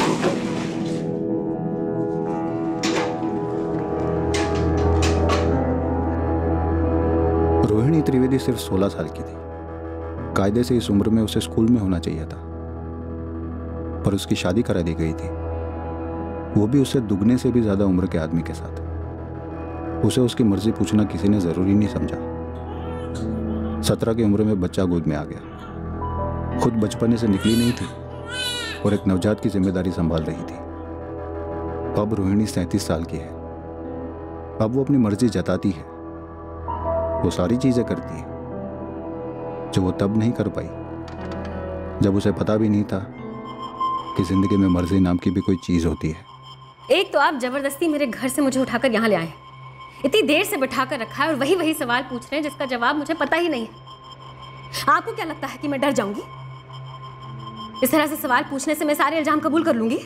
रोहिणी त्रिवेदी सिर्फ 16 साल की थी। कायदे से इस उम्र में उसे स्कूल में होना चाहिए था, पर उसकी शादी करा दी गई थी, वो भी उससे दुगने से भी ज्यादा उम्र के आदमी के साथ। उसे उसकी मर्जी पूछना किसी ने जरूरी नहीं समझा। 17 की उम्र में बच्चा गोद में आ गया। खुद बचपने से निकली नहीं थी और एक नवजात की जिम्मेदारी संभाल रही थी। अब रोहिणी 37 साल की है। अब वो अपनी मर्जी जताती है, वो सारी चीजें करती है जो वो तब नहीं कर पाई जब उसे पता भी नहीं था कि जिंदगी में मर्जी नाम की भी कोई चीज होती है। एक तो आप जबरदस्ती मेरे घर से मुझे उठाकर यहाँ ले आए, इतनी देर से बिठाकर रखा है और वही सवाल पूछ रहे हैं जिसका जवाब मुझे पता ही नहीं है। आपको क्या लगता है कि मैं डर जाऊंगी? इस तरह से सवाल पूछने से मैं सारे इल्जाम कबूल कर लूंगी?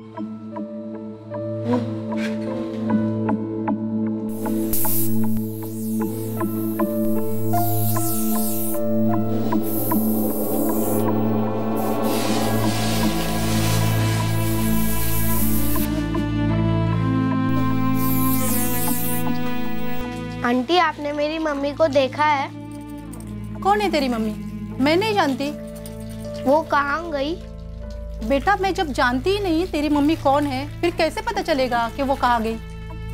आंटी, आपने मेरी मम्मी को देखा है? कौन है तेरी मम्मी? मैं नहीं जानती। वो कहाँ गई? बेटा, मैं जब जानती ही नहीं तेरी मम्मी कौन है, फिर कैसे पता चलेगा कि वो कहाँ गई?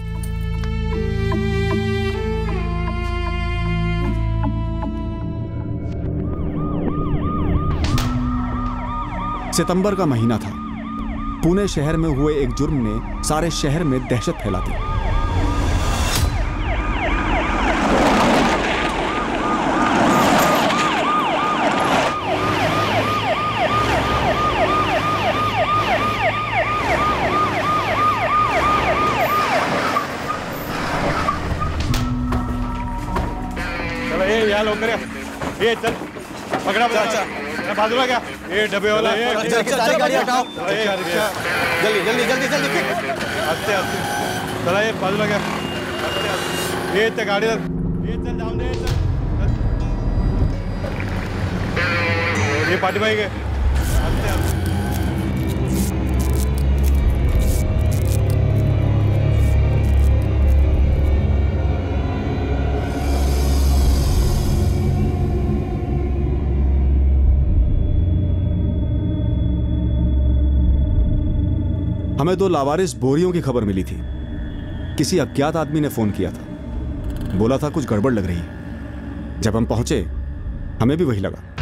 सितंबर का महीना था। पुणे शहर में हुए एक जुर्म ने सारे शहर में दहशत फैला दी। ये चल पकड़ा बाजूला क्या? ये डब्बे वाला सारी गाड़ी हटाओ। जल्दी जल्दी जल्दी जल्दी आस्ते आस्ते चला। ये बाजूला क्या? ये इतने गाड़ी ये चल जाओ दे चल। ये पार्टी भाई के आस्ते आस्ते। हमें 2 लावारिस बोरियों की खबर मिली थी। किसी अज्ञात आदमी ने फोन किया था, बोला था कुछ गड़बड़ लग रही है। जब हम पहुंचे हमें भी वही लगा।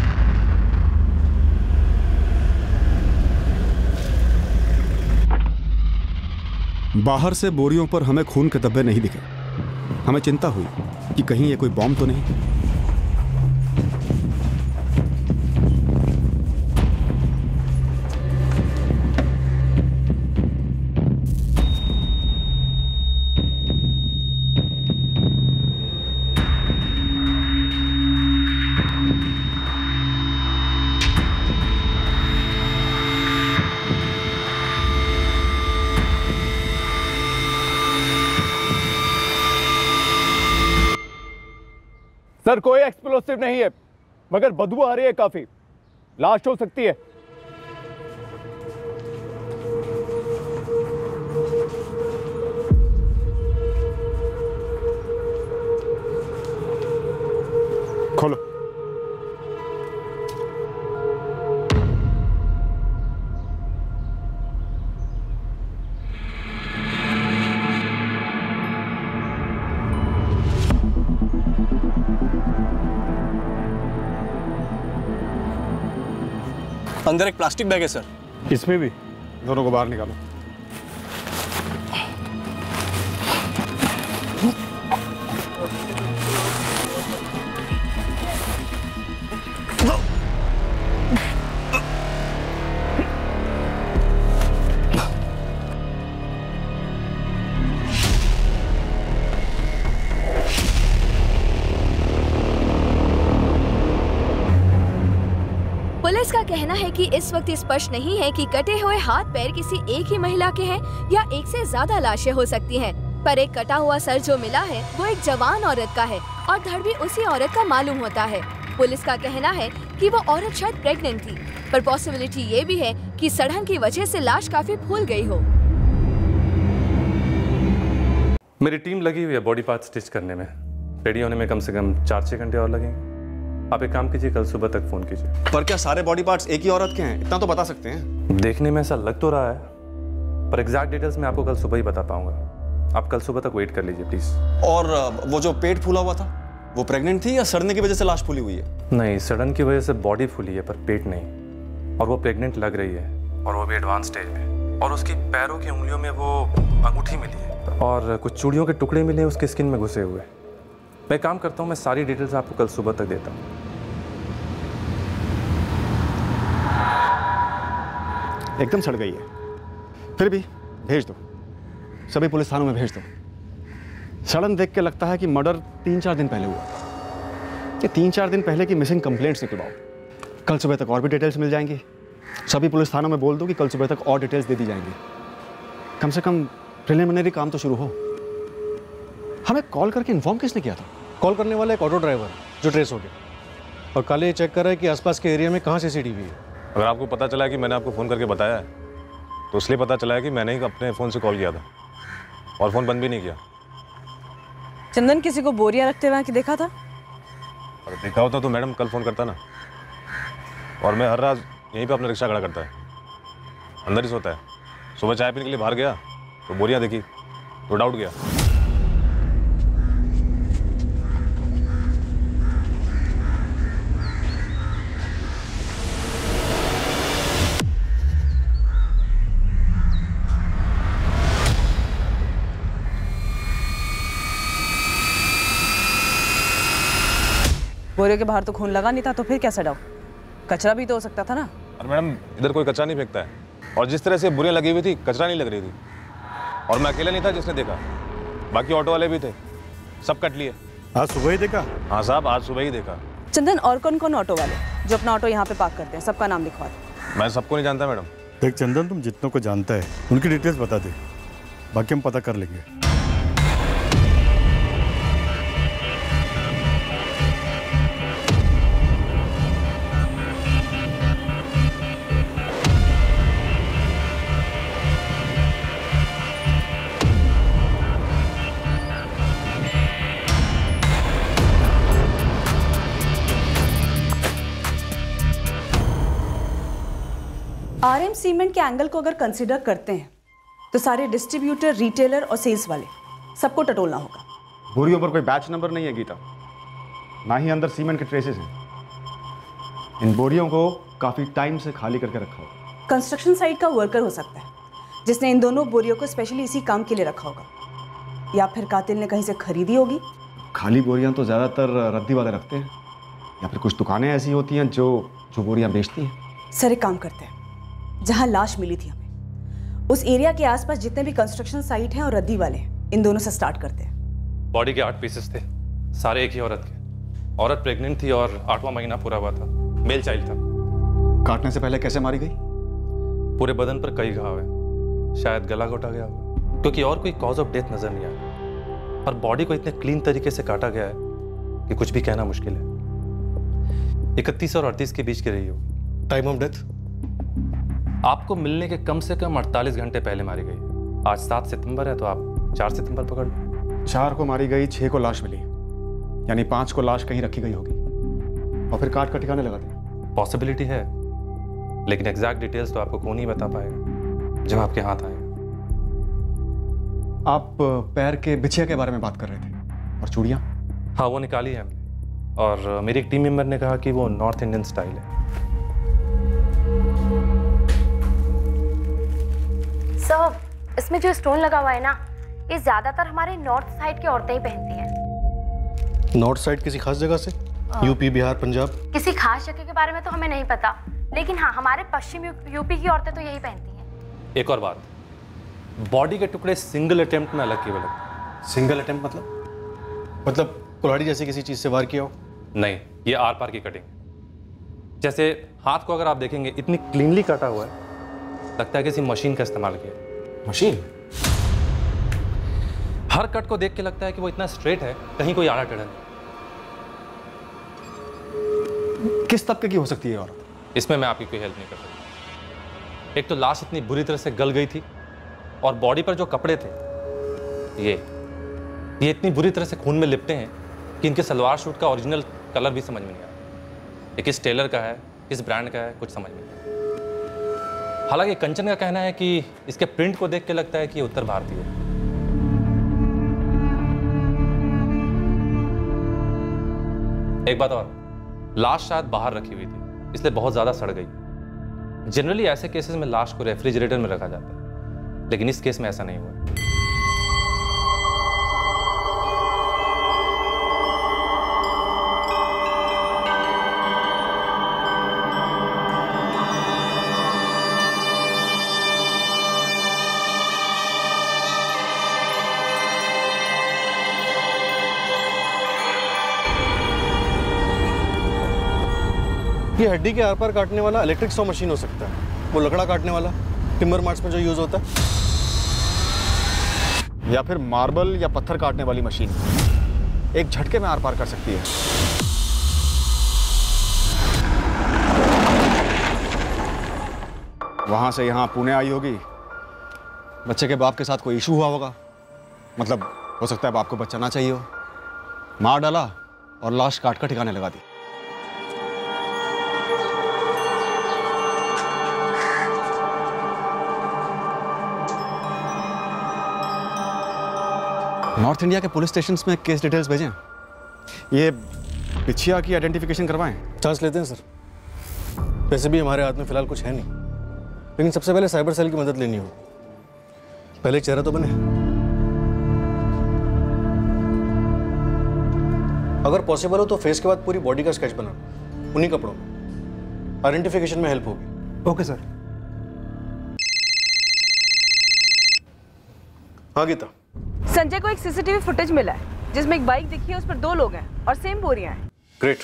बाहर से बोरियों पर हमें खून के धब्बे नहीं दिखे। हमें चिंता हुई कि कहीं ये कोई बॉम्ब तो नहीं। सर, कोई एक्सप्लोसिव नहीं है, मगर बदबू आ रही है काफी। लाश हो सकती है। खोलो। अंदर एक प्लास्टिक बैग है सर। इसमें भी? दोनों को बाहर निकालो। पुलिस का कहना है कि इस वक्त स्पष्ट नहीं है कि कटे हुए हाथ पैर किसी एक ही महिला के हैं या एक से ज्यादा लाशें हो सकती हैं। पर एक कटा हुआ सर जो मिला है वो एक जवान औरत का है और धड़ भी उसी औरत का मालूम होता है। पुलिस का कहना है कि वो औरत शायद प्रेग्नेंट थी, पर पॉसिबिलिटी ये भी है कि सड़न की वजह से लाश काफी फूल गई हो। मेरी टीम लगी हुई है बॉडी पार्ट स्टिच करने में। रेडी होने में कम से कम 4-6 घंटे और लगेंगे। आप एक काम कीजिए, कल सुबह तक फोन कीजिए। पर क्या सारे बॉडी पार्ट्स एक ही औरत के हैं? इतना तो बता सकते हैं। देखने में ऐसा लग तो रहा है, पर एग्जैक्ट डिटेल्स मैं आपको कल सुबह ही बता पाऊंगा। आप कल सुबह तक वेट कर लीजिए प्लीज। और वो जो पेट फूला हुआ था, वो प्रेग्नेंट थी या सड़ने की वजह से लाश फूली हुई है? नहीं, सडन की वजह से बॉडी फूली है पर पेट नहीं। और वो प्रेग्नेंट लग रही है, और वो भी एडवांस स्टेज में। और उसकी पैरों की उंगलियों में वो अंगूठी मिली है और कुछ चूड़ियों के टुकड़े मिले उसके स्किन में घुसे हुए। मैं काम करता हूँ, मैं सारी डिटेल्स आपको कल सुबह तक देता हूँ। एकदम सड़ गई है, फिर भी भेज दो, सभी पुलिस थानों में भेज दो। सड़न देख के लगता है कि मर्डर 3-4 दिन पहले हुआ। ये 3-4 दिन पहले की मिसिंग कंप्लेंट्स निकलवाओ, कल सुबह तक और भी डिटेल्स मिल जाएंगी। सभी पुलिस थानों में बोल दो कि कल सुबह तक और डिटेल्स दे दी जाएंगी। कम से कम प्रिलिमिनरी काम तो शुरू हो। हमें कॉल करके इन्फॉर्म किसने किया था? कॉल करने वाला एक ऑटो ड्राइवर जो ट्रेस हो गया, और कल ये चेक कर रहा है कि आसपास के एरिया में कहाँ सीसीटीवी है। अगर आपको पता चला है कि मैंने आपको फ़ोन करके बताया है, तो इसलिए पता चला है कि मैंने ही अपने फ़ोन से कॉल किया था और फ़ोन बंद भी नहीं किया। चंदन किसी को बोरियां रखते हुए देखा था? अगर देखा होता तो मैडम कल फ़ोन करता ना। और मैं हर रात यहीं पे अपना रिक्शा खड़ा करता है, अंदर ही सोता है। सुबह चाय पीने के लिए बाहर गया तो बोरियां देखी तो डाउट गया। बोरियों के बाहर तो खून लगा नहीं था, तो फिर कैसा डाउट? कचरा भी तो हो सकता था ना। अरे मैडम, इधर कोई कचरा नहीं फेंकता है, और जिस तरह से बोरियां लगी हुई थी कचरा नहीं लग रही थी। और मैं अकेला नहीं था जिसने देखा, बाकी ऑटो वाले भी थे, सब कट लिए। आज सुबह ही देखा? हाँ साहब, आज सुबह ही देखा। चंदन, और कौन कौन ऑटो वाले जो अपना ऑटो यहाँ पे पार्क करते हैं, सबका नाम लिखवा दे। मैं सबको नहीं जानता मैडम। देख चंदन, तुम जितनों को जानता है उनकी डिटेल्स बता दे, बाकी हम पता कर लेंगे। RM सीमेंट के एंगल को अगर कंसीडर करते हैं तो सारे डिस्ट्रीब्यूटर, रिटेलर और सेल्स वाले सबको टटोलना होगा। बोरियों पर कोई बैच नंबर नहीं है गीता, ना ही अंदर सीमेंट के ट्रेसेस हैं। इन बोरियों को काफी टाइम से खाली करके रखा होगा। कंस्ट्रक्शन साइट का वर्कर हो सकता है जिसने इन दोनों बोरियों को स्पेशली इसी काम के लिए रखा होगा, या फिर कातिल ने कहीं से खरीदी होगी। खाली बोरियां तो ज्यादातर रद्दी वाले रखते हैं, या फिर कुछ दुकानें ऐसी होती हैं जो बोरियां बेचती हैं। सर, एक काम करते हैं, जहां लाश मिली थी हमें, उस एरिया के आसपास जितने भी कंस्ट्रक्शन साइट हैं और रद्दी वाले हैं, इन दोनों से स्टार्ट करते हैं। बॉडी के 8 पीसेस थे, सारे एक ही औरत के। औरत प्रेग्नेंट थी और 8वां महीना पूरा हुआ था, मेल चाइल्ड था। काटने से पहले कैसे मारी गई? पूरे बदन पर कई घाव है, शायद गला घोटा गया होगा, क्योंकि और कोई कॉज ऑफ डेथ नजर नहीं आया। और बॉडी को इतने क्लीन तरीके से काटा गया है कि कुछ भी कहना मुश्किल है। 31 और 38 के बीच की रही होगी। टाइम ऑफ डेथ आपको मिलने के कम से कम 48 घंटे पहले मारी गई। आज 7 सितंबर है, तो आप 4 सितंबर पकड़ लो। 4 को मारी गई, 6 को लाश मिली, यानी 5 को लाश कहीं रखी गई होगी और फिर काट कर ठिकाने लगा दी। पॉसिबिलिटी है, लेकिन एग्जैक्ट डिटेल्स तो आपको कौन ही बता पाएगा जब आपके हाथ आएगा। आप पैर के बिछिया के बारे में बात कर रहे थे, और चूड़ियाँ? हाँ, वो निकाली है हमने, और मेरी एक टीम मेंबर ने कहा कि वो नॉर्थ इंडियन स्टाइल है। सर, इसमें जो स्टोन लगा हुआ है ना, ये ज्यादातर हमारे नॉर्थ साइड की औरतें ही पहनती हैं। नॉर्थ साइड किसी खास जगह से? यूपी, बिहार, पंजाब? किसी खास जगह के बारे में तो हमें नहीं पता, लेकिन हाँ, हमारे पश्चिम यूपी की औरतें तो यही पहनती हैं। एक और बात, बॉडी के टुकड़े सिंगल अटेम्प्ट में अलग किए हुए। सिंगल अटेम्प्ट मतलब कुल्हाड़ी जैसे किसी चीज से वार किया हो? नहीं, ये आर पार की कटिंग। जैसे हाथ को अगर आप देखेंगे, इतनी क्लीनली काटा हुआ है, लगता है किसी मशीन का इस्तेमाल किया। मशीन? हर कट को देख के लगता है कि वो इतना स्ट्रेट है, कहीं कोई आड़ा टेढ़ा नहीं। किस तबके की हो सकती है औरत? इसमें मैं आपकी कोई हेल्प नहीं कर सकता। एक तो लाश इतनी बुरी तरह से गल गई थी और बॉडी पर जो कपड़े थे ये इतनी बुरी तरह से खून में लिपटे हैं कि इनके सलवार सूट का ओरिजिनल कलर भी समझ में नहीं आता। ये किस टेलर का है, किस ब्रांड का है, कुछ समझ में नहीं आता। हालांकि कंचन का कहना है कि इसके प्रिंट को देख के लगता है कि ये उत्तर भारतीय है। एक बात और, लाश शायद बाहर रखी हुई थी इसलिए बहुत ज्यादा सड़ गई। जनरली ऐसे केसेस में लाश को रेफ्रिजरेटर में रखा जाता है, लेकिन इस केस में ऐसा नहीं हुआ। ये हड्डी के आर पार काटने वाला इलेक्ट्रिक सॉ मशीन हो सकता है, वो लकड़ा काटने वाला टिम्बर मार्ट्स में जो यूज होता है, या फिर मार्बल या पत्थर काटने वाली मशीन एक झटके में आर पार कर सकती है। वहां से यहां पुणे आई होगी, बच्चे के बाप के साथ कोई इशू हुआ होगा, मतलब हो सकता है बाप को बच्चा ना चाहिए हो, मार डाला और लाश काट कर ठिकाने लगा दी। नॉर्थ इंडिया के पुलिस स्टेशंस में केस डिटेल्स भेजें, ये पिछिया की आइडेंटिफिकेशन करवाएं। चांस लेते हैं सर, वैसे भी हमारे हाथ में फिलहाल कुछ है नहीं, लेकिन सबसे पहले साइबर सेल की मदद लेनी होगी। पहले चेहरा तो बने, अगर पॉसिबल हो तो फेस के बाद पूरी बॉडी का स्केच बना, उन्हीं कपड़ों में। आइडेंटिफिकेशन में हेल्प होगी। Okay sir. हाँ गीता, संजय को एक सीसीटीवी फुटेज मिला है जिसमें एक बाइक दिखी है, उस पर 2 लोग हैं और सेम बोरियां हैं। ग्रेट।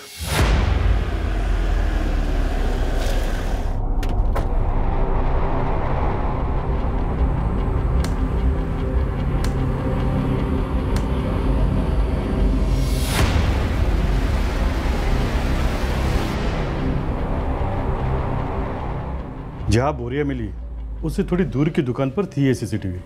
जहां बोरिया मिली उससे थोड़ी दूर की दुकान पर थी ये सीसीटीवी।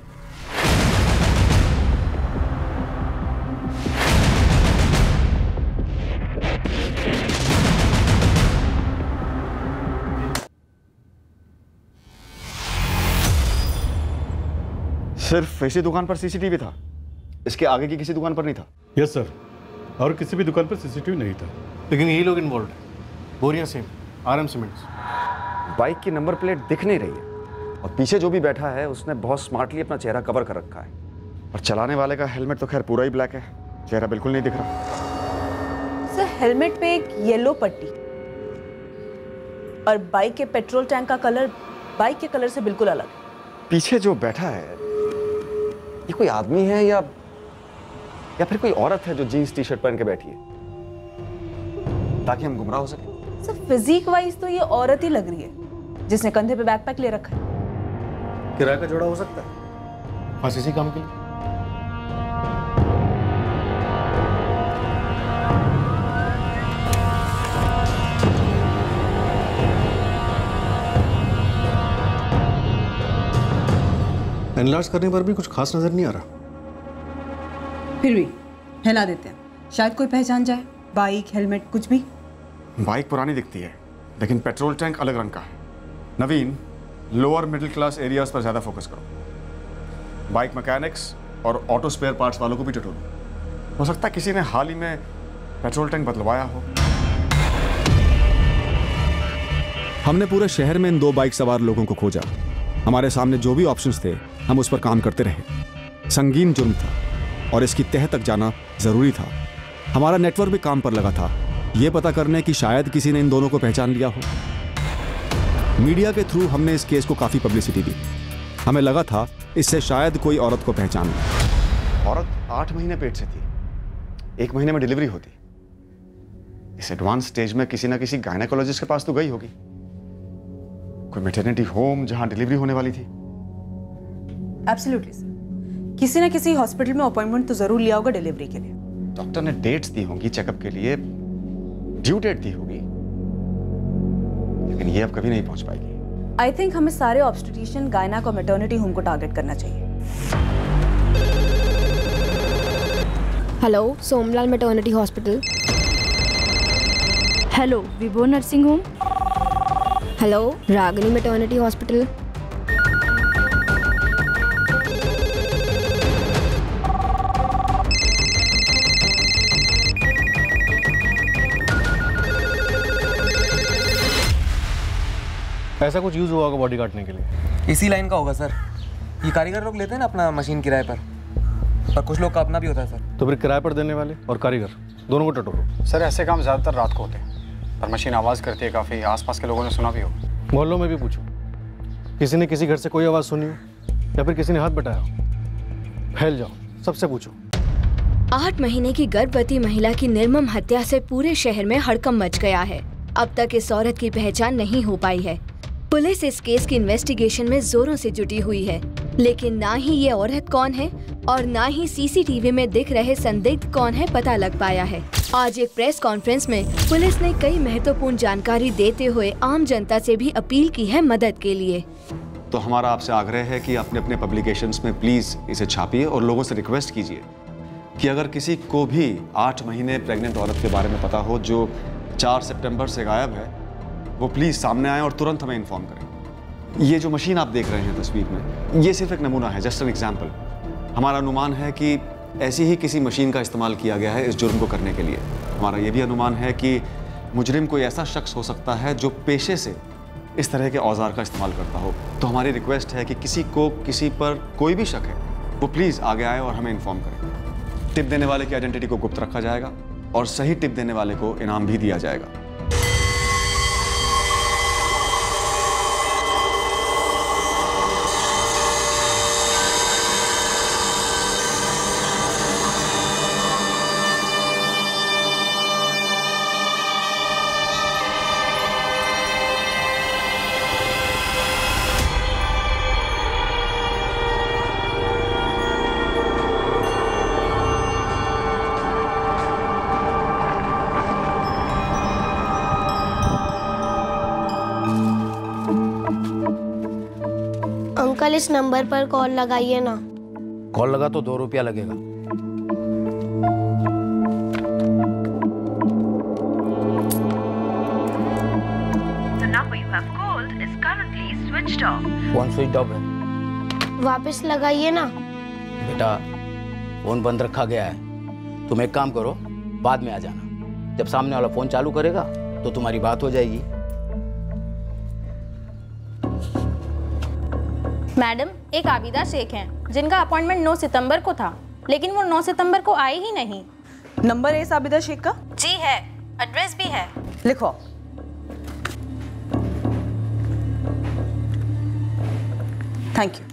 सिर्फ इसी दुकान पर सीसीटीवी था, इसके आगे की किसी दुकान पर नहीं था? यस सर, और किसी भी दुकान पर सीसीटीवी नहीं था। लेकिन यही लोग इन्वॉल्व है। बोरिया सेम, आरएम सीमेंट्स। बाइक की नंबर प्लेट दिख नहीं रही है और पीछे जो भी बैठा है उसने बहुत स्मार्टली अपना चेहरा कवर कर रखा है, और चलाने वाले का हेलमेट तो खैर पूरा ही ब्लैक है, चेहरा बिल्कुल नहीं दिख रहा। सर हेलमेट पे एक येलो पट्टी और बाइक के पेट्रोल टैंक का कलर बाइक के कलर से बिल्कुल अलग है। पीछे जो बैठा है ये कोई आदमी है या फिर कोई औरत है जो जीन्स टी शर्ट पहन के बैठी है, ताकि हम गुमराह हो सके? सर फिजिक वाइज तो ये औरत ही लग रही है जिसने कंधे पे बैकपैक ले रखा है। किराए का जोड़ा हो सकता है, बस इसी काम के लिए। एनलार्ज करने पर भी कुछ खास नजर नहीं आ रहा। फिर भी हिला देते हैं, शायद कोई पहचान जाए। बाइक, हेलमेट, कुछ भी। बाइक पुरानी दिखती है लेकिन पेट्रोल टैंक अलग रंग का है। Naveen, lower middle class areas पर ज्यादा फोकस करो। बाइक मैकेनिक्स और ऑटो स्पेयर पार्ट्स वालों को भी टटोलो। हो सकता है किसी ने हाल ही में पेट्रोल टैंक बदलवाया हो। हमने पूरे शहर में इन 2 बाइक सवार लोगों को खोजा। हमारे सामने जो भी ऑप्शंस थे हम उस पर काम करते रहे। संगीन जुर्म था और इसकी तह तक जाना जरूरी था। हमारा नेटवर्क भी काम पर लगा था, यह पता करने कि शायद किसी ने इन दोनों को पहचान लिया हो। मीडिया के थ्रू हमने इस केस को काफी पब्लिसिटी दी। हमें लगा था इससे शायद कोई औरत को पहचान ले। औरत 8 महीने पेट से थी, 1 महीने में डिलीवरी होती। इस एडवांस स्टेज में किसी ना किसी गायनेकोलॉजिस्ट के पास तो गई होगी, कोई मैटरनिटी होम जहां डिलीवरी होने वाली थी। एब्सोल्युटली सर, किसी ना किसी हॉस्पिटल में अपॉइंटमेंट तो जरूर लिया होगा डिलीवरी के लिए। डॉक्टर ने डेट्स दी होंगी चेकअप के लिए, ड्यू डेट दी होगी। लेकिन ये अब कभी नहीं पहुंच पाएगी। आई थिंक हमें सारे ऑब्स्टेट्रिशियन, गायनेक और मैटरनिटी होम को टारगेट करना चाहिए। Hello, Somlal maternity hospital. Hello, Vibho nursing home. Hello, Ragini maternity hospital. ऐसा कुछ यूज हुआ होगा बॉडी काटने के लिए? इसी लाइन का होगा सर। ये कारीगर लोग लेते हैं ना अपना मशीन किराए पर कुछ लोग का अपना भी होता है सर। तो फिर किराए पर देने वाले और कारीगर दोनों को टटोरो। सर ऐसे काम ज़्यादातर रात को होते हैं, पर मशीन आवाज़ करती है काफ़ी। आसपास के लोगों ने सुना भी हो। मोहल्लों में भी पूछो, किसी ने किसी घर से कोई आवाज़ सुनी हो या फिर किसी ने हाथ बटाया हो? फैल जाओ, सबसे पूछो। 8 महीने की गर्भवती महिला की निर्मम हत्या से पूरे शहर में हड़कंप मच गया है। अब तक इस औरत की पहचान नहीं हो पाई है। पुलिस इस केस की इन्वेस्टिगेशन में जोरों से जुटी हुई है, लेकिन ना ही ये औरत कौन है और ना ही सीसीटीवी में दिख रहे संदिग्ध कौन है पता लग पाया है। आज एक प्रेस कॉन्फ्रेंस में पुलिस ने कई महत्वपूर्ण जानकारी देते हुए आम जनता से भी अपील की है मदद के लिए। तो हमारा आपसे आग्रह है कि अपने अपने पब्लिकेशंस में प्लीज इसे छापिए और लोगों से रिक्वेस्ट कीजिए कि अगर किसी को भी 8 महीने प्रेग्नेंट औरत के बारे में पता हो जो 4 सितंबर से गायब है, वो प्लीज सामने आए और तुरंत हमें इन्फॉर्म करें। ये जो मशीन आप देख रहे हैं तस्वीर में, ये सिर्फ एक नमूना है, जस्ट एन एग्जाम्पल। हमारा अनुमान है कि ऐसी ही किसी मशीन का इस्तेमाल किया गया है इस जुर्म को करने के लिए। हमारा ये भी अनुमान है कि मुजरिम कोई ऐसा शख्स हो सकता है जो पेशे से इस तरह के औजार का इस्तेमाल करता हो। तो हमारी रिक्वेस्ट है कि किसी को किसी पर कोई भी शक है वो प्लीज़ आगे आए और हमें इन्फॉर्म करें। टिप देने वाले की आइडेंटिटी को गुप्त रखा जाएगा और सही टिप देने वाले को इनाम भी दिया जाएगा। अंकल इस नंबर पर कॉल लगाइए ना। कॉल लगा तो 2 रुपया लगेगा। फोन स्विच ऑफ है। वापस लगाइए ना। बेटा फोन बंद रखा गया है, तुम एक काम करो, बाद में आ जाना। जब सामने वाला फोन चालू करेगा तो तुम्हारी बात हो जाएगी। मैडम, एक आबिदा शेख हैं जिनका अपॉइंटमेंट 9 सितंबर को था, लेकिन वो 9 सितंबर को आए ही नहीं। नंबर है इस आबिदा शेख का? जी है, एड्रेस भी है। लिखो। Thank you.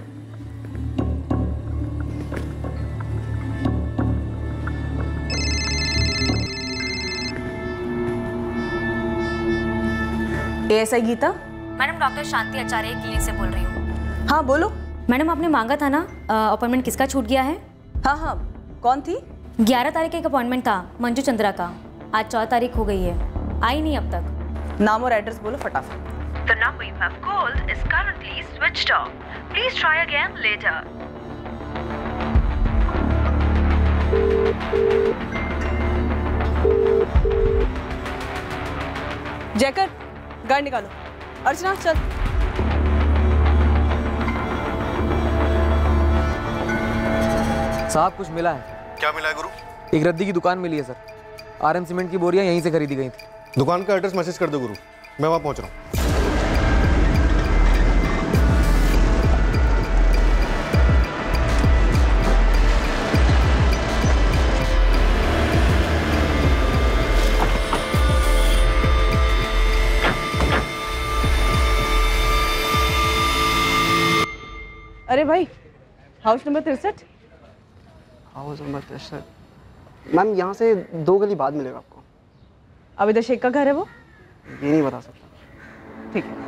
ASI Geeta. Madam, doctor Shanti Acharya clinic से बोल रही हूँ। हाँ बोलो। मैडम, आपने मांगा था ना अपॉइंटमेंट, किसका छूट गया है? हाँ हाँ, कौन थी? 11 तारीख का एक अपॉइंटमेंट था, मंजू चंद्रा का। आज 4 तारीख हो गई है, आई नहीं अब तक। नाम और एड्रेस बोलो फटाफट। The number you have called is currently switched off. Please try again later. Jayakar, गाड़ी निकालो। अर्चना चल। साहब कुछ मिला है। क्या मिला है गुरु? एक रद्दी की दुकान मिली है सर। RM सीमेंट की बोरियां यहीं से खरीदी गई थी। दुकान का एड्रेस मैसेज कर दो गुरु, मैं वहां पहुंच रहा हूँ। अरे भाई, house number 63। House number 63 ma'am, यहाँ से 2 गली बाद मिलेगा आपको। आबिदा शेख का घर है वो? ये नहीं बता सकता। ठीक है।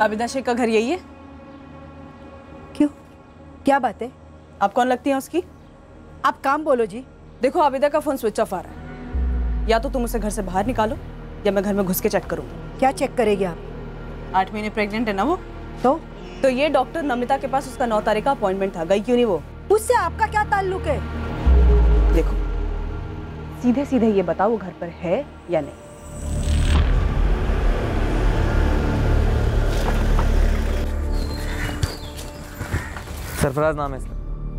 आबिदा शेख का घर यही है? क्यों, क्या बात है? आप कौन लगती हैं उसकी? आप काम बोलो जी। देखो आबिदा का फोन स्विच ऑफ आ रहा है, या तो तुम उसे घर से बाहर निकालो या मैं घर में घुस के चेक करूंगी। क्या चेक करेगी आप? 8 महीने प्रेग्नेंट है ना वो। तो ये डॉक्टर नमिता के पास उसका 9 तारीख का अपॉइंटमेंट था, गई क्यों नहीं वो? उससे आपका क्या ताल्लुक है? देखो सीधे सीधे ये बताओ वो घर पर है या नहीं। सरफराज नाम है इसका।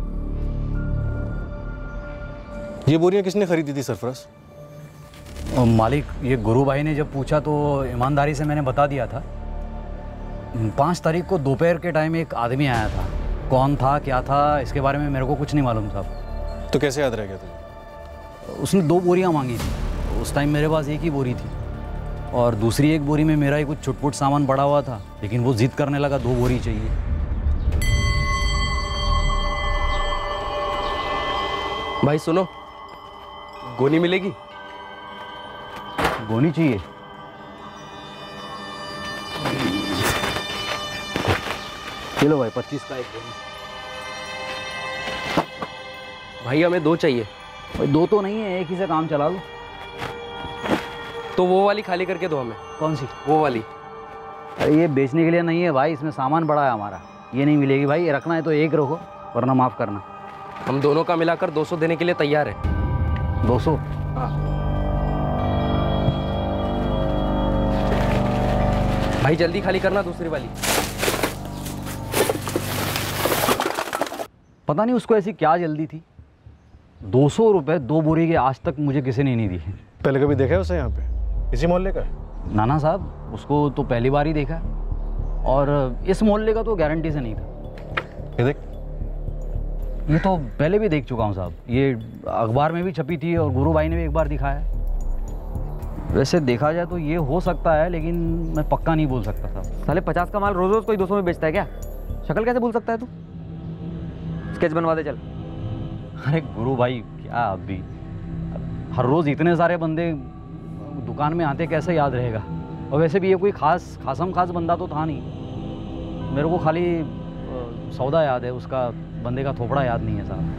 ये बोरियां किसने खरीदी थी सरफराज? मालिक, ये गुरु भाई ने जब पूछा तो ईमानदारी से मैंने बता दिया था। 5 तारीख को दोपहर के टाइम एक आदमी आया था। कौन था, क्या था, इसके बारे में मेरे को कुछ नहीं मालूम था। तो कैसे याद रह गया तुझे? उसने 2 बोरियां मांगी थी। उस टाइम मेरे पास एक ही बोरी थी और दूसरी एक बोरी में मेरा ही कुछ छुटपुट सामान पड़ा हुआ था, लेकिन वो जिद करने लगा 2 बोरी चाहिए। भाई सुनो, गोनी मिलेगी? गोनी चाहिए? चलो भाई, 25 का एक गोनी। भाई हमें 2 चाहिए। भाई 2 तो नहीं है, एक ही से काम चला लो। तो वो वाली खाली करके दो हमें। कौन सी? वो वाली। अरे ये बेचने के लिए नहीं है भाई, इसमें सामान बड़ा है हमारा, ये नहीं मिलेगी भाई। रखना है तो एक रखो, वरना माफ़ करना। हम दोनों का मिलाकर 200 देने के लिए तैयार है। 200? हाँ। भाई जल्दी खाली करना दूसरी वाली। पता नहीं उसको ऐसी क्या जल्दी थी। 200 रुपये 2 बोरी के आज तक मुझे किसी ने नहीं दी। पहले कभी देखा है उसे यहाँ पे? इसी मोहल्ले का? नाना साहब, उसको तो पहली बार ही देखा, और इस मोहल्ले का तो गारंटी से नहीं था। ये देख, ये तो पहले भी देख चुका हूँ साहब, ये अखबार में भी छपी थी और गुरु भाई ने भी एक बार दिखाया। वैसे देखा जाए तो ये हो सकता है, लेकिन मैं पक्का नहीं बोल सकता साहब। साले 50 का माल रोज रोज कोई 200 में बेचता है क्या? शक्ल कैसे भूल सकता है तू? स्केच बनवा दे चल। अरे गुरु भाई, क्या आप भी, हर रोज़ इतने सारे बंदे दुकान में आते, कैसे याद रहेगा? और वैसे भी ये कोई खास बंदा तो था नहीं। मेरे को खाली सौदा याद है, उसका बंदे का थोपड़ा याद नहीं है साहब।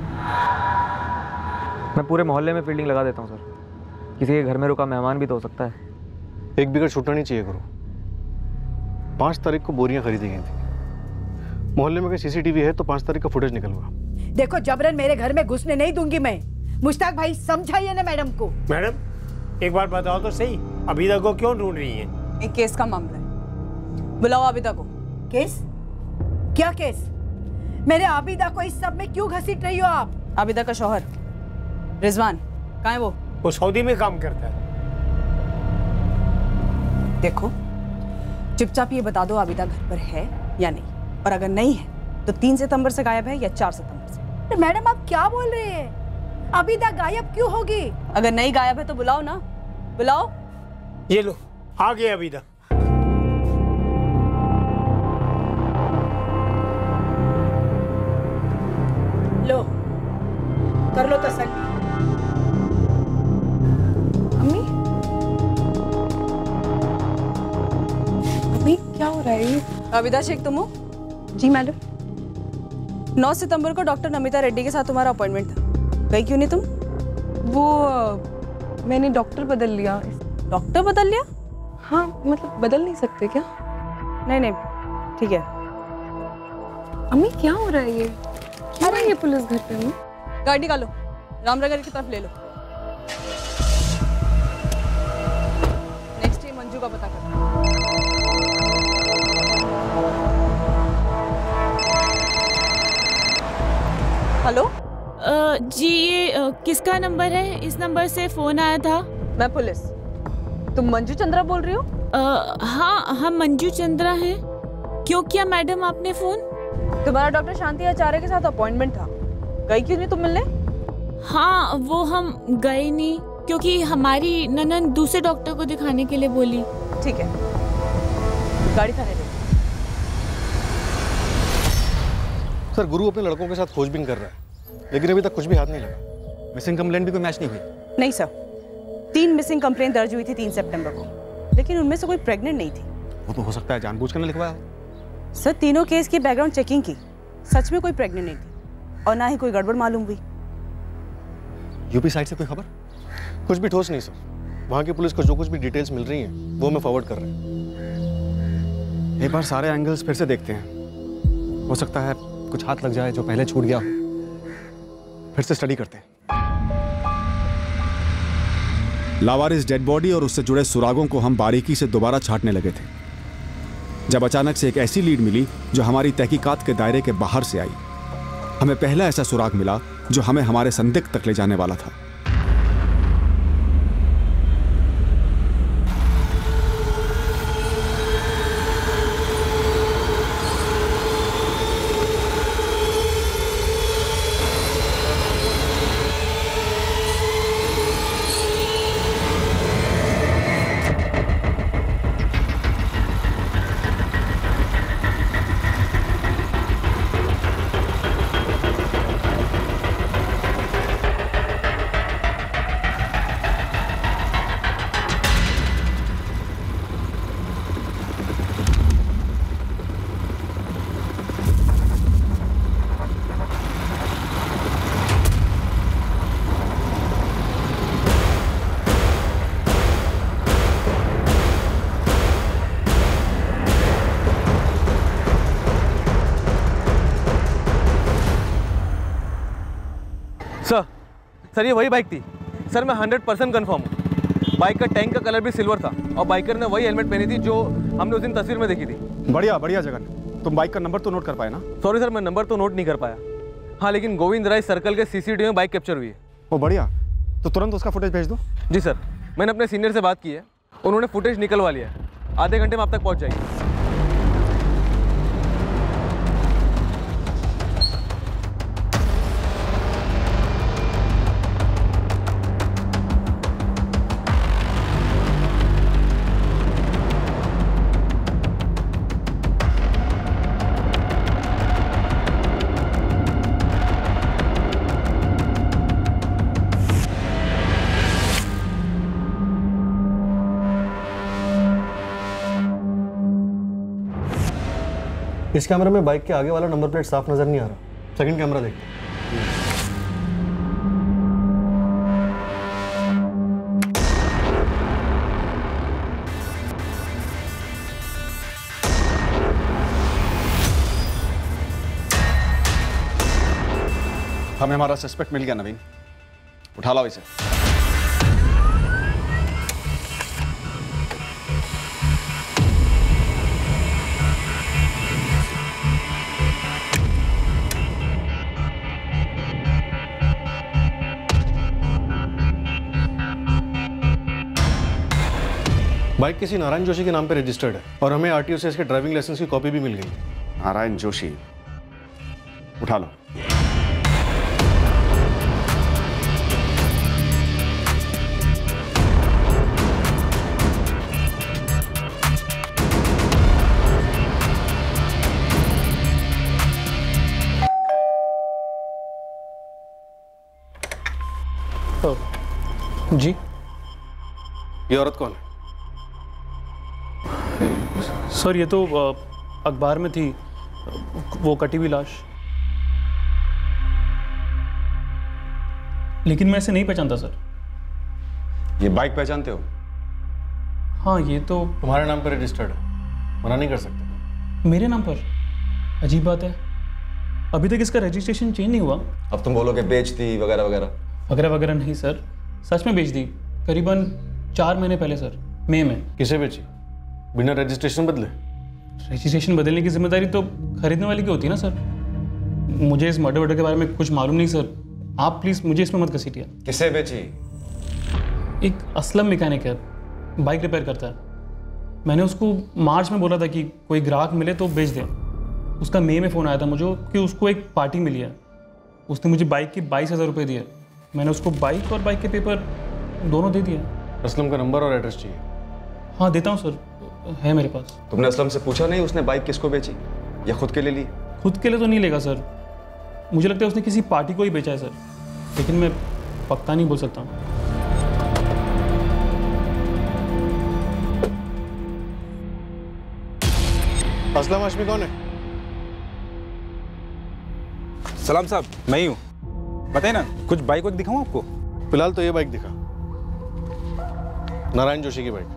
मैं पूरे मोहल्ले में फील्डिंग लगा देता हूँ सर, किसी के घर में रुका मेहमान भी तो हो सकता है। एक बिगड़ छूटना नहीं चाहिए गुरु। 5 तारीख को बोरियां खरीदी गई थी। मोहल्ले में कोई सीसीटीवी है तो 5 तारीख का फुटेज निकल हुआ। देखो, जबरन मेरे घर में घुसने नहीं दूंगी मैं। मुश्ताक भाई समझाइए ना मैडम को। मैडम एक बार बताओ तो सही, आबिदा को क्यों ढूंढ रही है? एक केस का मामला है, बुलाओ आबिदा को। केस? क्या केस? मेरे आबिदा को इस सब में क्यों घसीट रही हो आप? आबिदा का शौहर रिजवान कहाँ है? वो सऊदी में काम करता है। देखो चुपचाप ये बता दो आबिदा घर पर है या नहीं, और अगर नहीं है तो 3 सितंबर से गायब है या 4 सितंबर से। मैडम आप क्या बोल रहे हैं? आबिदा गायब क्यों होगी? अगर नहीं गायब है तो बुलाओ ना, बुलाओ। ये लो, आ गई आबिदा। लो, कर लो तसल्ली। अम्मी, अम्मी क्या हो रहा है? आबिदा शेख तुम हो? जी मैडम। 9 सितंबर को डॉक्टर नमिता रेड्डी के साथ तुम्हारा अपॉइंटमेंट था, गई क्यों नहीं तुम? वो मैंने डॉक्टर बदल लिया। डॉक्टर बदल लिया? हाँ, मतलब बदल नहीं सकते क्या? नहीं नहीं ठीक है। अम्मी क्या हो रहा है ये? क्यों है ये पुलिस घर पे? अम्मी गाड़ी निकालो, रामनगर की तरफ ले लो। नेक्स्ट ये मंजू का पता करो। हेलो जी, ये किसका नंबर है? इस नंबर से फोन आया था। मैं पुलिस। तुम मंजू चंद्रा बोल रही हो? हाँ, हम मंजू चंद्रा हैं। क्यों किया मैडम आपने फोन? तुम्हारा डॉक्टर शांति आचार्य के साथ अपॉइंटमेंट था, गई क्यों नहीं तुम मिलने? हाँ, वो हम गए नहीं क्योंकि हमारी ननन दूसरे डॉक्टर को दिखाने के लिए बोली। ठीक है, गाड़ी थाने ले। सर, गुरु अपने लड़कों के साथ खोजबीन कर रहा है, लेकिन अभी तक कुछ भी हाथ नहीं लगा। मिसिंग कंप्लेंट भी कोई मैच नहीं हुई। नहीं सर, 3 मिसिंग कंप्लेंट दर्ज हुई थी 3 सितंबर को, लेकिन उनमें से कोई प्रेग्नेंट नहीं थी। वो तो हो सकता है जानबूझकर लिखवाया हो। सर तीनों केस की बैकग्राउंड चेकिंग की, सच में कोई प्रेग्नेंट नहीं थी और ना ही कोई गड़बड़ मालूम हुई। यूपी साइड से कोई खबर? कुछ भी ठोस नहीं सर। वहाँ की पुलिस को जो कुछ भी डिटेल्स मिल रही हैं वो मैं फॉरवर्ड कर रहा हूँ। एक बार सारे एंगल्स फिर से देखते हैं, हो सकता है कुछ हाथ लग जाए जो पहले छूट गया हो। फिर से स्टडी करते हैं। लावारिस डेड बॉडी और उससे जुड़े सुरागों को हम बारीकी से दोबारा छांटने लगे थे जब अचानक से एक ऐसी लीड मिली जो हमारी तहकीकात के दायरे के बाहर से आई। हमें पहला ऐसा सुराग मिला जो हमें हमारे संदिग्ध तक ले जाने वाला था। सर ये वही बाइक थी सर, मैं 100% कंफर्म हूँ। बाइक का टैंक का कलर भी सिल्वर था और बाइकर ने वही हेलमेट पहनी थी जो हमने उस दिन तस्वीर में देखी थी। बढ़िया बढ़िया जगन, तुम बाइक का नंबर तो नोट कर पाए ना? सॉरी सर, मैं नंबर तो नोट नहीं कर पाया। हाँ, लेकिन गोविंद राय सर्कल के सीसीटीवी में बाइक कैप्चर हुई है। ओ बढ़िया, तो तुरंत उसका फुटेज भेज दो। जी सर, मैंने अपने सीनियर से बात की है, उन्होंने फुटेज निकलवा लिया है। आधे घंटे में आप तक पहुँच जाएगी। इस कैमरे में बाइक के आगे वाला नंबर प्लेट साफ नजर नहीं आ रहा। सेकंड कैमरा देखते हैं। हमें हमारा सस्पेक्ट मिल गया नवीन, उठा लाओ इसे। बाइक किसी नारायण जोशी के नाम पे रजिस्टर्ड है और हमें आरटीओ से इसके ड्राइविंग लाइसेंस की कॉपी भी मिल गई। नारायण जोशी, उठा लो। जी, ये औरत कौन है? सर ये तो अखबार में थी, वो कटी हुई लाश। लेकिन मैं इसे नहीं पहचानता सर। ये बाइक पहचानते हो? हाँ, ये तो तुम्हारे नाम पर रजिस्टर्ड है, मना नहीं कर सकते। मेरे नाम पर? अजीब बात है, अभी तक इसका रजिस्ट्रेशन चेंज नहीं हुआ। अब तुम बोलोगे बेच दी वगैरह वगैरह। वगैरह वगैरह नहीं सर, सच में बेच दी, करीबन 4 महीने पहले सर, मई में। किसे बेची? बिना रजिस्ट्रेशन बदले? रजिस्ट्रेशन बदलने की जिम्मेदारी तो खरीदने वाले की होती है ना सर। मुझे इस मर्डर वर्डर के बारे में कुछ मालूम नहीं सर, आप प्लीज़ मुझे इसमें मत घसीटिए। किसे बेची? एक असलम मैकेनिक है, बाइक रिपेयर करता है। मैंने उसको मार्च में बोला था कि कोई ग्राहक मिले तो बेच दें। उसका मई में फ़ोन आया था मुझे कि उसको एक पार्टी मिली है। उसने मुझे बाइक के 22,000 रुपये दिए। मैंने उसको बाइक और बाइक के पेपर दोनों दे दिए। असलम का नंबर और एड्रेस चाहिए? हाँ देता हूँ सर, है मेरे पास। तुमने असलम से पूछा नहीं उसने बाइक किसको बेची या खुद के लिए ली? खुद के लिए तो नहीं लेगा सर, मुझे लगता है उसने किसी पार्टी को ही बेचा है सर, लेकिन मैं पक्का नहीं बोल सकता। असलम हाशमी कौन है? सलाम साहब, मैं ही हूँ। बताइए ना, कुछ बाइक वाइक दिखाऊँ आपको? फिलहाल तो ये बाइक दिखा, नारायण जोशी की बाइक।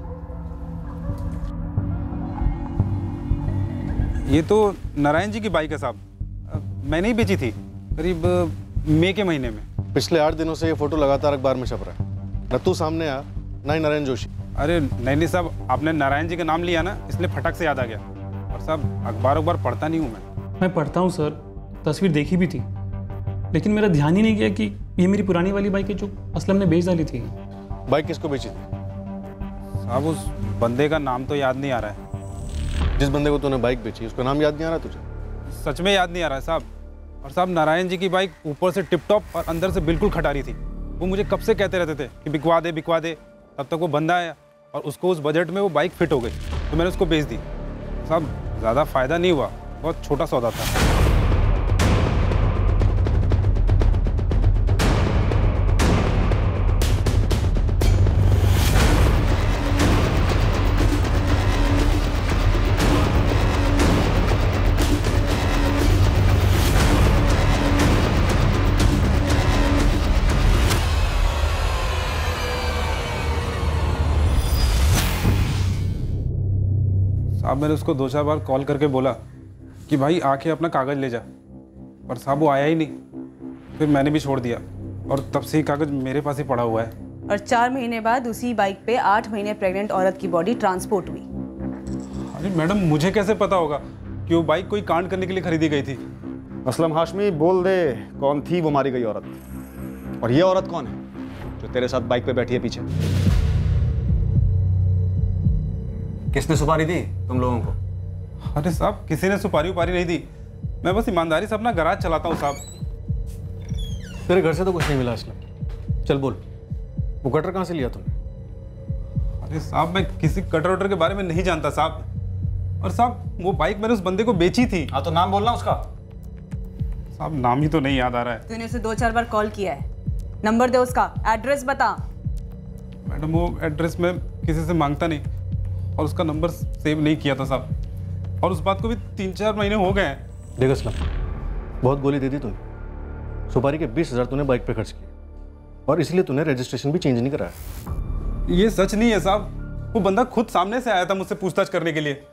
ये तो नारायण जी की बाइक है साहब, मैंने ही बेची थी करीब मई के महीने में। पिछले 8 दिनों से ये फोटो लगातार अखबार में छप रहा है, न तू सामने आ ना ही नारायण जोशी। अरे नहीं साहब, आपने नारायण जी का नाम लिया ना, इसलिए फटक से याद आ गया। और साहब अखबार पढ़ता नहीं हूँ मैं पढ़ता हूँ सर, तस्वीर देखी भी थी, लेकिन मेरा ध्यान ही नहीं गया कि ये मेरी पुरानी वाली बाइक है जो असलम ने बेच डाली थी। बाइक किसको बेची थी? साहब उस बंदे का नाम तो याद नहीं आ रहा है। जिस बंदे को तूने बाइक बेची उसका नाम याद नहीं आ रहा तुझे? सच में याद नहीं आ रहा है साहब। और साहब नारायण जी की बाइक ऊपर से टिप टॉप और अंदर से बिल्कुल खटारी थी। वो मुझे कब से कहते रहते थे कि बिकवा दे। तब तक वो बंदा आया और उसको उस बजट में वो बाइक फिट हो गई, तो मैंने उसको बेच दी। साहब ज़्यादा फ़ायदा नहीं हुआ, बहुत छोटा सौदा था। अब मैंने उसको 2-4 बार कॉल करके बोला कि भाई आके अपना कागज़ ले जा, पर साहब वो आया ही नहीं। फिर मैंने भी छोड़ दिया और तब से ही कागज़ मेरे पास ही पड़ा हुआ है। और 4 महीने बाद उसी बाइक पे 8 महीने प्रेग्नेंट औरत की बॉडी ट्रांसपोर्ट हुई। अरे मैडम, मुझे कैसे पता होगा कि वो बाइक कोई कांड करने के लिए खरीदी गई थी? असलम हाशमी, बोल दे कौन थी वो मारी गई औरत, और ये औरत कौन है जो तेरे साथ बाइक पे बैठी है पीछे? किसने सुपारी दी तुम लोगों को? अरे साहब किसी ने सुपारी उपारी नहीं दी, मैं बस ईमानदारी से अपना गराज चलाता हूँ साहब। तेरे घर से तो कुछ नहीं मिला असलम। चल बोल, वो कटर कहाँ से लिया तुमने? अरे साहब मैं किसी कटर वटर के बारे में नहीं जानता साहब। और साहब वो बाइक मैंने उस बंदे को बेची थी। हाँ तो नाम बोलना उसका। साहब नाम ही तो नहीं याद आ रहा है। तूने उसे 2-4 बार कॉल किया है, नंबर दे उसका, एड्रेस बता। मैडम वो एड्रेस मैं किसी से मांगता नहीं और उसका नंबर सेव नहीं किया था साहब, और उस बात को भी 3-4 महीने हो गए हैं। देख असलम, बहुत गोली दे दी तूने। सुपारी के 20,000 तूने बाइक पे खर्च किए और इसलिए तूने रजिस्ट्रेशन भी चेंज नहीं कराया। ये सच नहीं है साहब, वो बंदा खुद सामने से आया था मुझसे पूछताछ करने के लिए।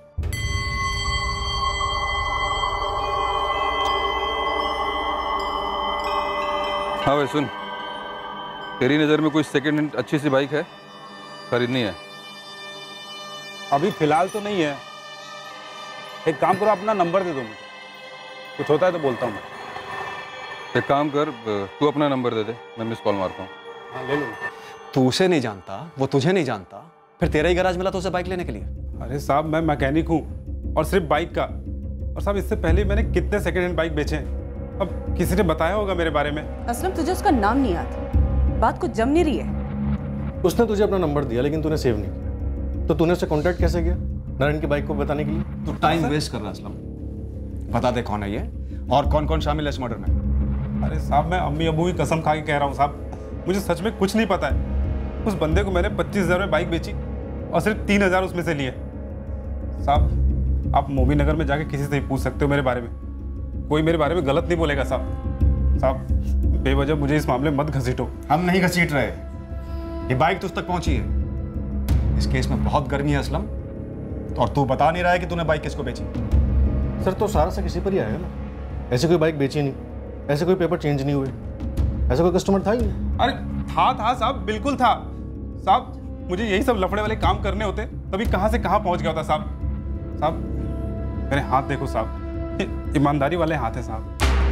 हाँ भाई सुन, तेरी नज़र में कोई सेकेंड हैंड अच्छी सी बाइक है, खरीदनी है? अभी फिलहाल तो नहीं है। एक काम करो, अपना नंबर दे दो मुझे, कुछ होता है तो बोलता हूँ मैं। एक काम कर, तू अपना नंबर दे दे, मैं मिस कॉल मारता हूँ। हाँ ले लो। तू उसे नहीं जानता, वो तुझे नहीं जानता, फिर तेरा ही गैराज मिला तो उसे बाइक लेने के लिए? अरे साहब मैं मैकेनिक हूँ और सिर्फ बाइक का। और साहब इससे पहले मैंने कितने सेकेंड हैंड बाइक बेचे हैं, अब किसी ने बताया होगा मेरे बारे में। असलम तुझे उसका नाम नहीं याद, बात कुछ जम नहीं रही है। उसने तुझे अपना नंबर दिया लेकिन तूने सेव नहीं किया, तो तूने उससे कांटेक्ट कैसे किया नारायण की बाइक को बताने के लिए? तू टाइम वेस्ट कर रहा है असलम। बता दे कौन है ये और कौन कौन शामिल है इस मर्डर में। अरे साहब मैं अम्मी अबू की कसम खा के कह रहा हूँ साहब, मुझे सच में कुछ नहीं पता है। उस बंदे को मैंने 25,000 में बाइक बेची और सिर्फ 3,000 उसमें से लिए। साहब आप मोबी नगर में जाके किसी से ही पूछ सकते हो मेरे बारे में, कोई मेरे बारे में गलत नहीं बोलेगा साहब। साहब बेवजह मुझे इस मामले में मत घसीटो। हम नहीं घसीट रहे, ये बाइक तुझ तक पहुंची है। इस केस में बहुत गर्मी है असलम, और तू बता नहीं रहा है कि तूने बाइक किसको बेची। सर तो सारा से किसी पर ही आएगा ना, ऐसे कोई बाइक बेची नहीं, ऐसे कोई पेपर चेंज नहीं हुए, ऐसा कोई कस्टमर था ही नहीं। अरे था साहब, बिल्कुल था साहब। मुझे यही सब लफड़े वाले काम करने होते तभी कहाँ से कहाँ पहुँच गया होता साहब। साहब मेरे हाथ देखो साहब, ईमानदारी वाले हाथ है साहब।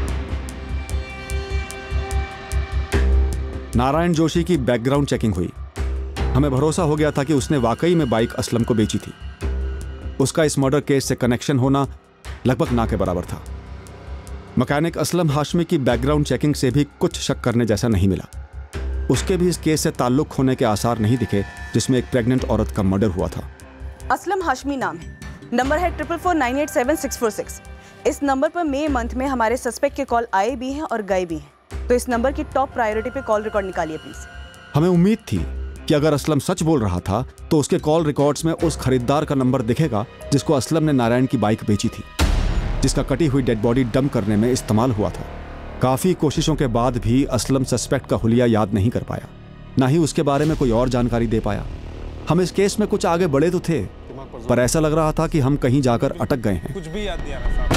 नारायण जोशी की बैकग्राउंड चेकिंग हुई, हमें भरोसा हो गया था कि उसने वाकई में बाइक असलम को बेची थी। उसका इस मर्डर केस से कनेक्शन होना लगभग ना के बराबर था। मैकेनिक असलम हाशमी की बैकग्राउंड चेकिंग से भी कुछ शक करने जैसा नहीं मिला। उसके भी इस केस से ताल्लुक होने के आसार नहीं दिखे जिसमें एक प्रेग्नेंट औरत का मर्डर हुआ था। असलम हाशमी नाम है, नंबर है 444987646। इस नंबर पर मई मंथ में हमारे सस्पेक्ट के कॉल आए भी हैं और गए भी हैं, तो इस नंबर की टॉप प्रायोरिटी पे कॉल रिकॉर्ड निकालिए प्लीज। हमें उम्मीद थी कि अगर असलम सच बोल रहा था तो उसके कॉल रिकॉर्ड्स में उस खरीदार का नंबर दिखेगा जिसको असलम ने नारायण की बाइक बेची थी, जिसका कटी हुई डेड बॉडी डंप करने में इस्तेमाल हुआ था। काफी कोशिशों के बाद भी असलम सस्पेक्ट का हुलिया याद नहीं कर पाया, ना ही उसके बारे में कोई और जानकारी दे पाया। हम इस केस में कुछ आगे बढ़े तो थे, पर ऐसा लग रहा था कि हम कहीं जाकर अटक गए हैं। कुछ भी याद नहीं आ रहा साहब।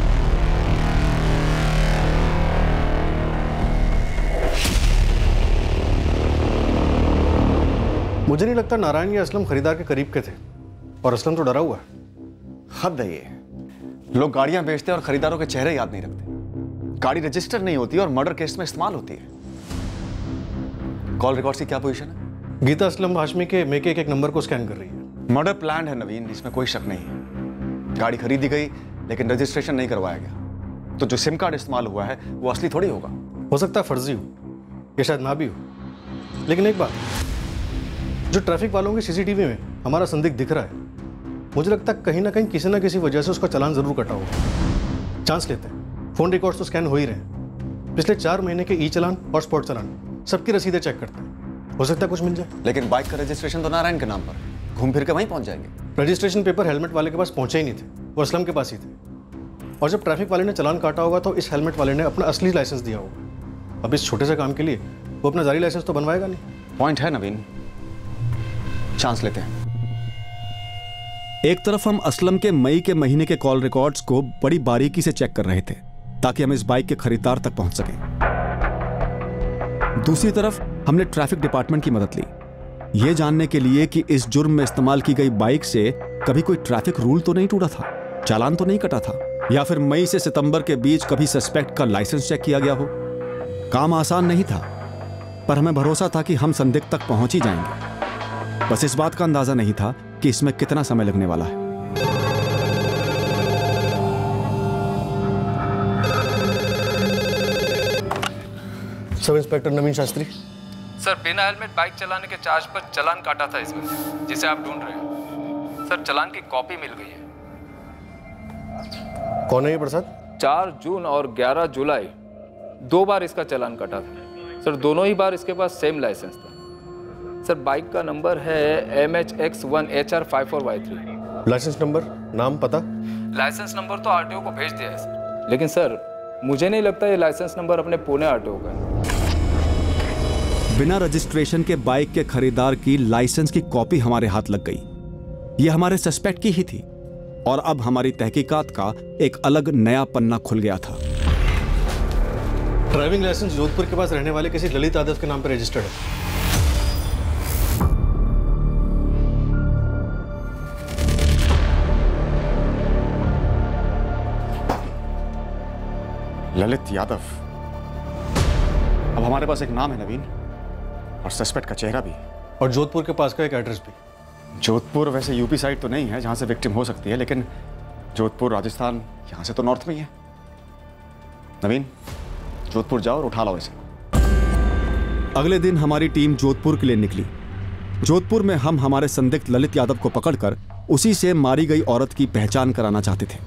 मुझे नहीं लगता नारायण या असलम खरीदार के करीब के थे, और असलम तो डरा हुआ है। हद है ये। लोग गाड़ियां बेचते हैं और खरीदारों के चेहरे याद नहीं रखते। गाड़ी रजिस्टर नहीं होती और मर्डर केस में इस्तेमाल होती है। कॉल रिकॉर्ड्स की क्या पोजीशन है? गीता असलम हाशमी के मेके एक नंबर को स्कैन कर रही है। मर्डर प्लान है नवीन, इसमें कोई शक नहीं है। गाड़ी खरीदी गई लेकिन रजिस्ट्रेशन नहीं करवाया गया, तो जो सिम कार्ड इस्तेमाल हुआ है वो असली थोड़ी होगा। हो सकता है फर्जी हो, या शायद ना भी हो। लेकिन एक बात, जो ट्रैफिक वालों के सीसीटीवी में हमारा संदिग्ध दिख रहा है, मुझे लगता है कहीं ना कहीं किसी ना किसी वजह से उसका चालान जरूर कटा होगा। चांस लेते हैं, फोन रिकॉर्ड्स तो स्कैन हो ही रहे हैं। पिछले 4 महीने के ई चालान और स्पॉट चालान सबकी रसीदें चेक करते हैं, हो सकता है कुछ मिल जाए। लेकिन बाइक का रजिस्ट्रेशन तो नारायण के नाम पर, घूम फिर के वहीं पहुंच जाएंगे। रजिस्ट्रेशन पेपर हेलमेट वाले के पास पहुंचे ही नहीं थे, वो असलम के पास ही थे। और जब ट्रैफिक वाले ने चालान काटा होगा तो इस हेलमेट वाले ने अपना असली लाइसेंस दिया होगा। अब इस छोटे से काम के लिए वो अपना जारी लाइसेंस तो बनवाएगा नहीं। पॉइंट है नवीन, चांस लेते हैं। एक तरफ हम असलम के मई के महीने के कॉल रिकॉर्ड्स को बड़ी बारीकी से चेक कर रहे थे ताकि हम इस बाइक के खरीदार तक पहुंच सकें। दूसरी तरफ हमने ट्रैफिक डिपार्टमेंट की मदद ली, यह जानने के लिए कि इस जुर्म में इस्तेमाल की गई बाइक से कभी कोई ट्रैफिक रूल तो नहीं टूटा था, चालान तो नहीं कटा था, या फिर मई से सितंबर के बीच कभी सस्पेक्ट का लाइसेंस चेक किया गया हो। काम आसान नहीं था, पर हमें भरोसा था कि हम संदिग्ध तक पहुंच ही जाएंगे। बस इस बात का अंदाजा नहीं था कि इसमें कितना समय लगने वाला है। Sub inspector Naveen Shastri. Sir, बिना हेलमेट बाइक चलाने के चार्ज पर चालान काटा था इसमें, जिसे आप ढूंढ रहे हैं। सर, चालान की कॉपी मिल गई है। कौन है ये प्रसाद? 4 जून और 11 जुलाई 2 बार इसका चालान कटा था। सर, दोनों ही बार इसके पास सेम लाइसेंस था। सर, बाइक का नंबर है MHX1HR54Y3। लाइसेंस नंबर, नाम, पता? लाइसेंस नंबर तो आरटीओ को भेज दिया है सर, लेकिन सर मुझे नहीं लगता ये लाइसेंस नंबर अपने पुणे आरटीओ का है। बिना रजिस्ट्रेशन के बाइक के खरीदार की लाइसेंस की कॉपी हमारे हाथ लग गई। यह हमारे सस्पेक्ट की ही थी, और अब हमारी तहकीकात का एक अलग नया पन्ना खुल गया था। ड्राइविंग लाइसेंस जोधपुर के पास रहने वाले किसी ललित यादव के नाम पर रजिस्टर्ड है। ललित यादव। अब हमारे पास एक नाम है नवीन, और सस्पेक्ट का चेहरा भी, और जोधपुर के पास का एक एड्रेस भी। जोधपुर वैसे यूपी साइड तो नहीं है जहां से विक्टिम हो सकती है, लेकिन जोधपुर राजस्थान यहां से तो नॉर्थ में ही है। नवीन, जोधपुर जाओ और उठा लाओ इसे। अगले दिन हमारी टीम जोधपुर के लिए निकली। जोधपुर में हम हमारे संदिग्ध ललित यादव को पकड़कर उसी से मारी गई औरत की पहचान कराना चाहते थे।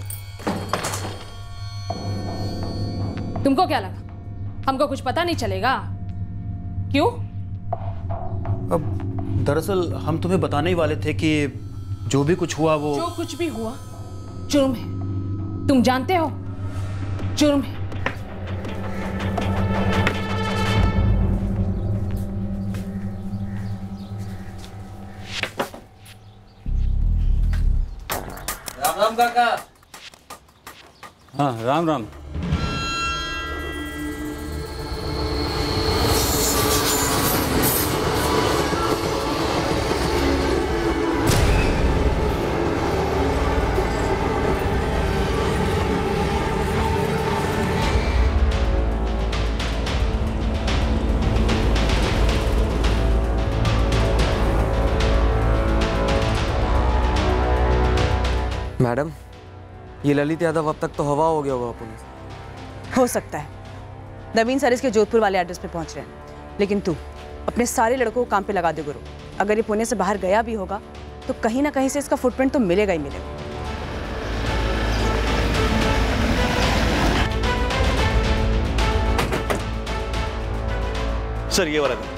तुमको क्या लगा हमको कुछ पता नहीं चलेगा? क्यों? अब दरअसल हम तुम्हें बताने ही वाले थे कि जो भी कुछ हुआ वो जो कुछ भी हुआ जुर्म है, तुम जानते हो, जुर्म है। राम राम काका। हाँ, राम राम। मैडम, ये ललित यादव अब तक तो हवा हो गया होगा पुलिस। हो सकता है। नवीन सर इसके जोधपुर वाले एड्रेस पे पहुंच रहे हैं, लेकिन तू अपने सारे लड़कों को काम पे लगा दे गुरु। अगर ये पुणे से बाहर गया भी होगा तो कहीं ना कहीं से इसका फुटप्रिंट तो मिलेगा ही मिलेगा। सर, ये वाला था।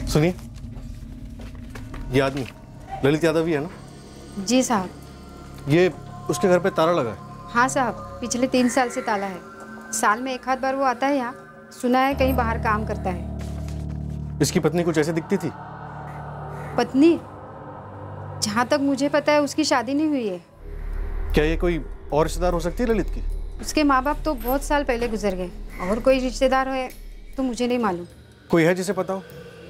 सुनिए, ये आदमी ललित यादव ही है ना? जी साहब। ये उसके घर पे ताला लगा है। हाँ साहब, पिछले 3 साल से ताला है। साल में 1 आध बार वो आता है यहाँ। सुना है कहीं बाहर काम करता है। इसकी पत्नी कुछ ऐसे दिखती थी? पत्नी? जहाँ तक मुझे पता है उसकी शादी नहीं हुई है। क्या ये कोई और रिश्तेदार हो सकती है ललित की? उसके माँ बाप तो बहुत साल पहले गुजर गए। और कोई रिश्तेदार है तो मुझे नहीं मालूम। कोई है जिसे पता हो?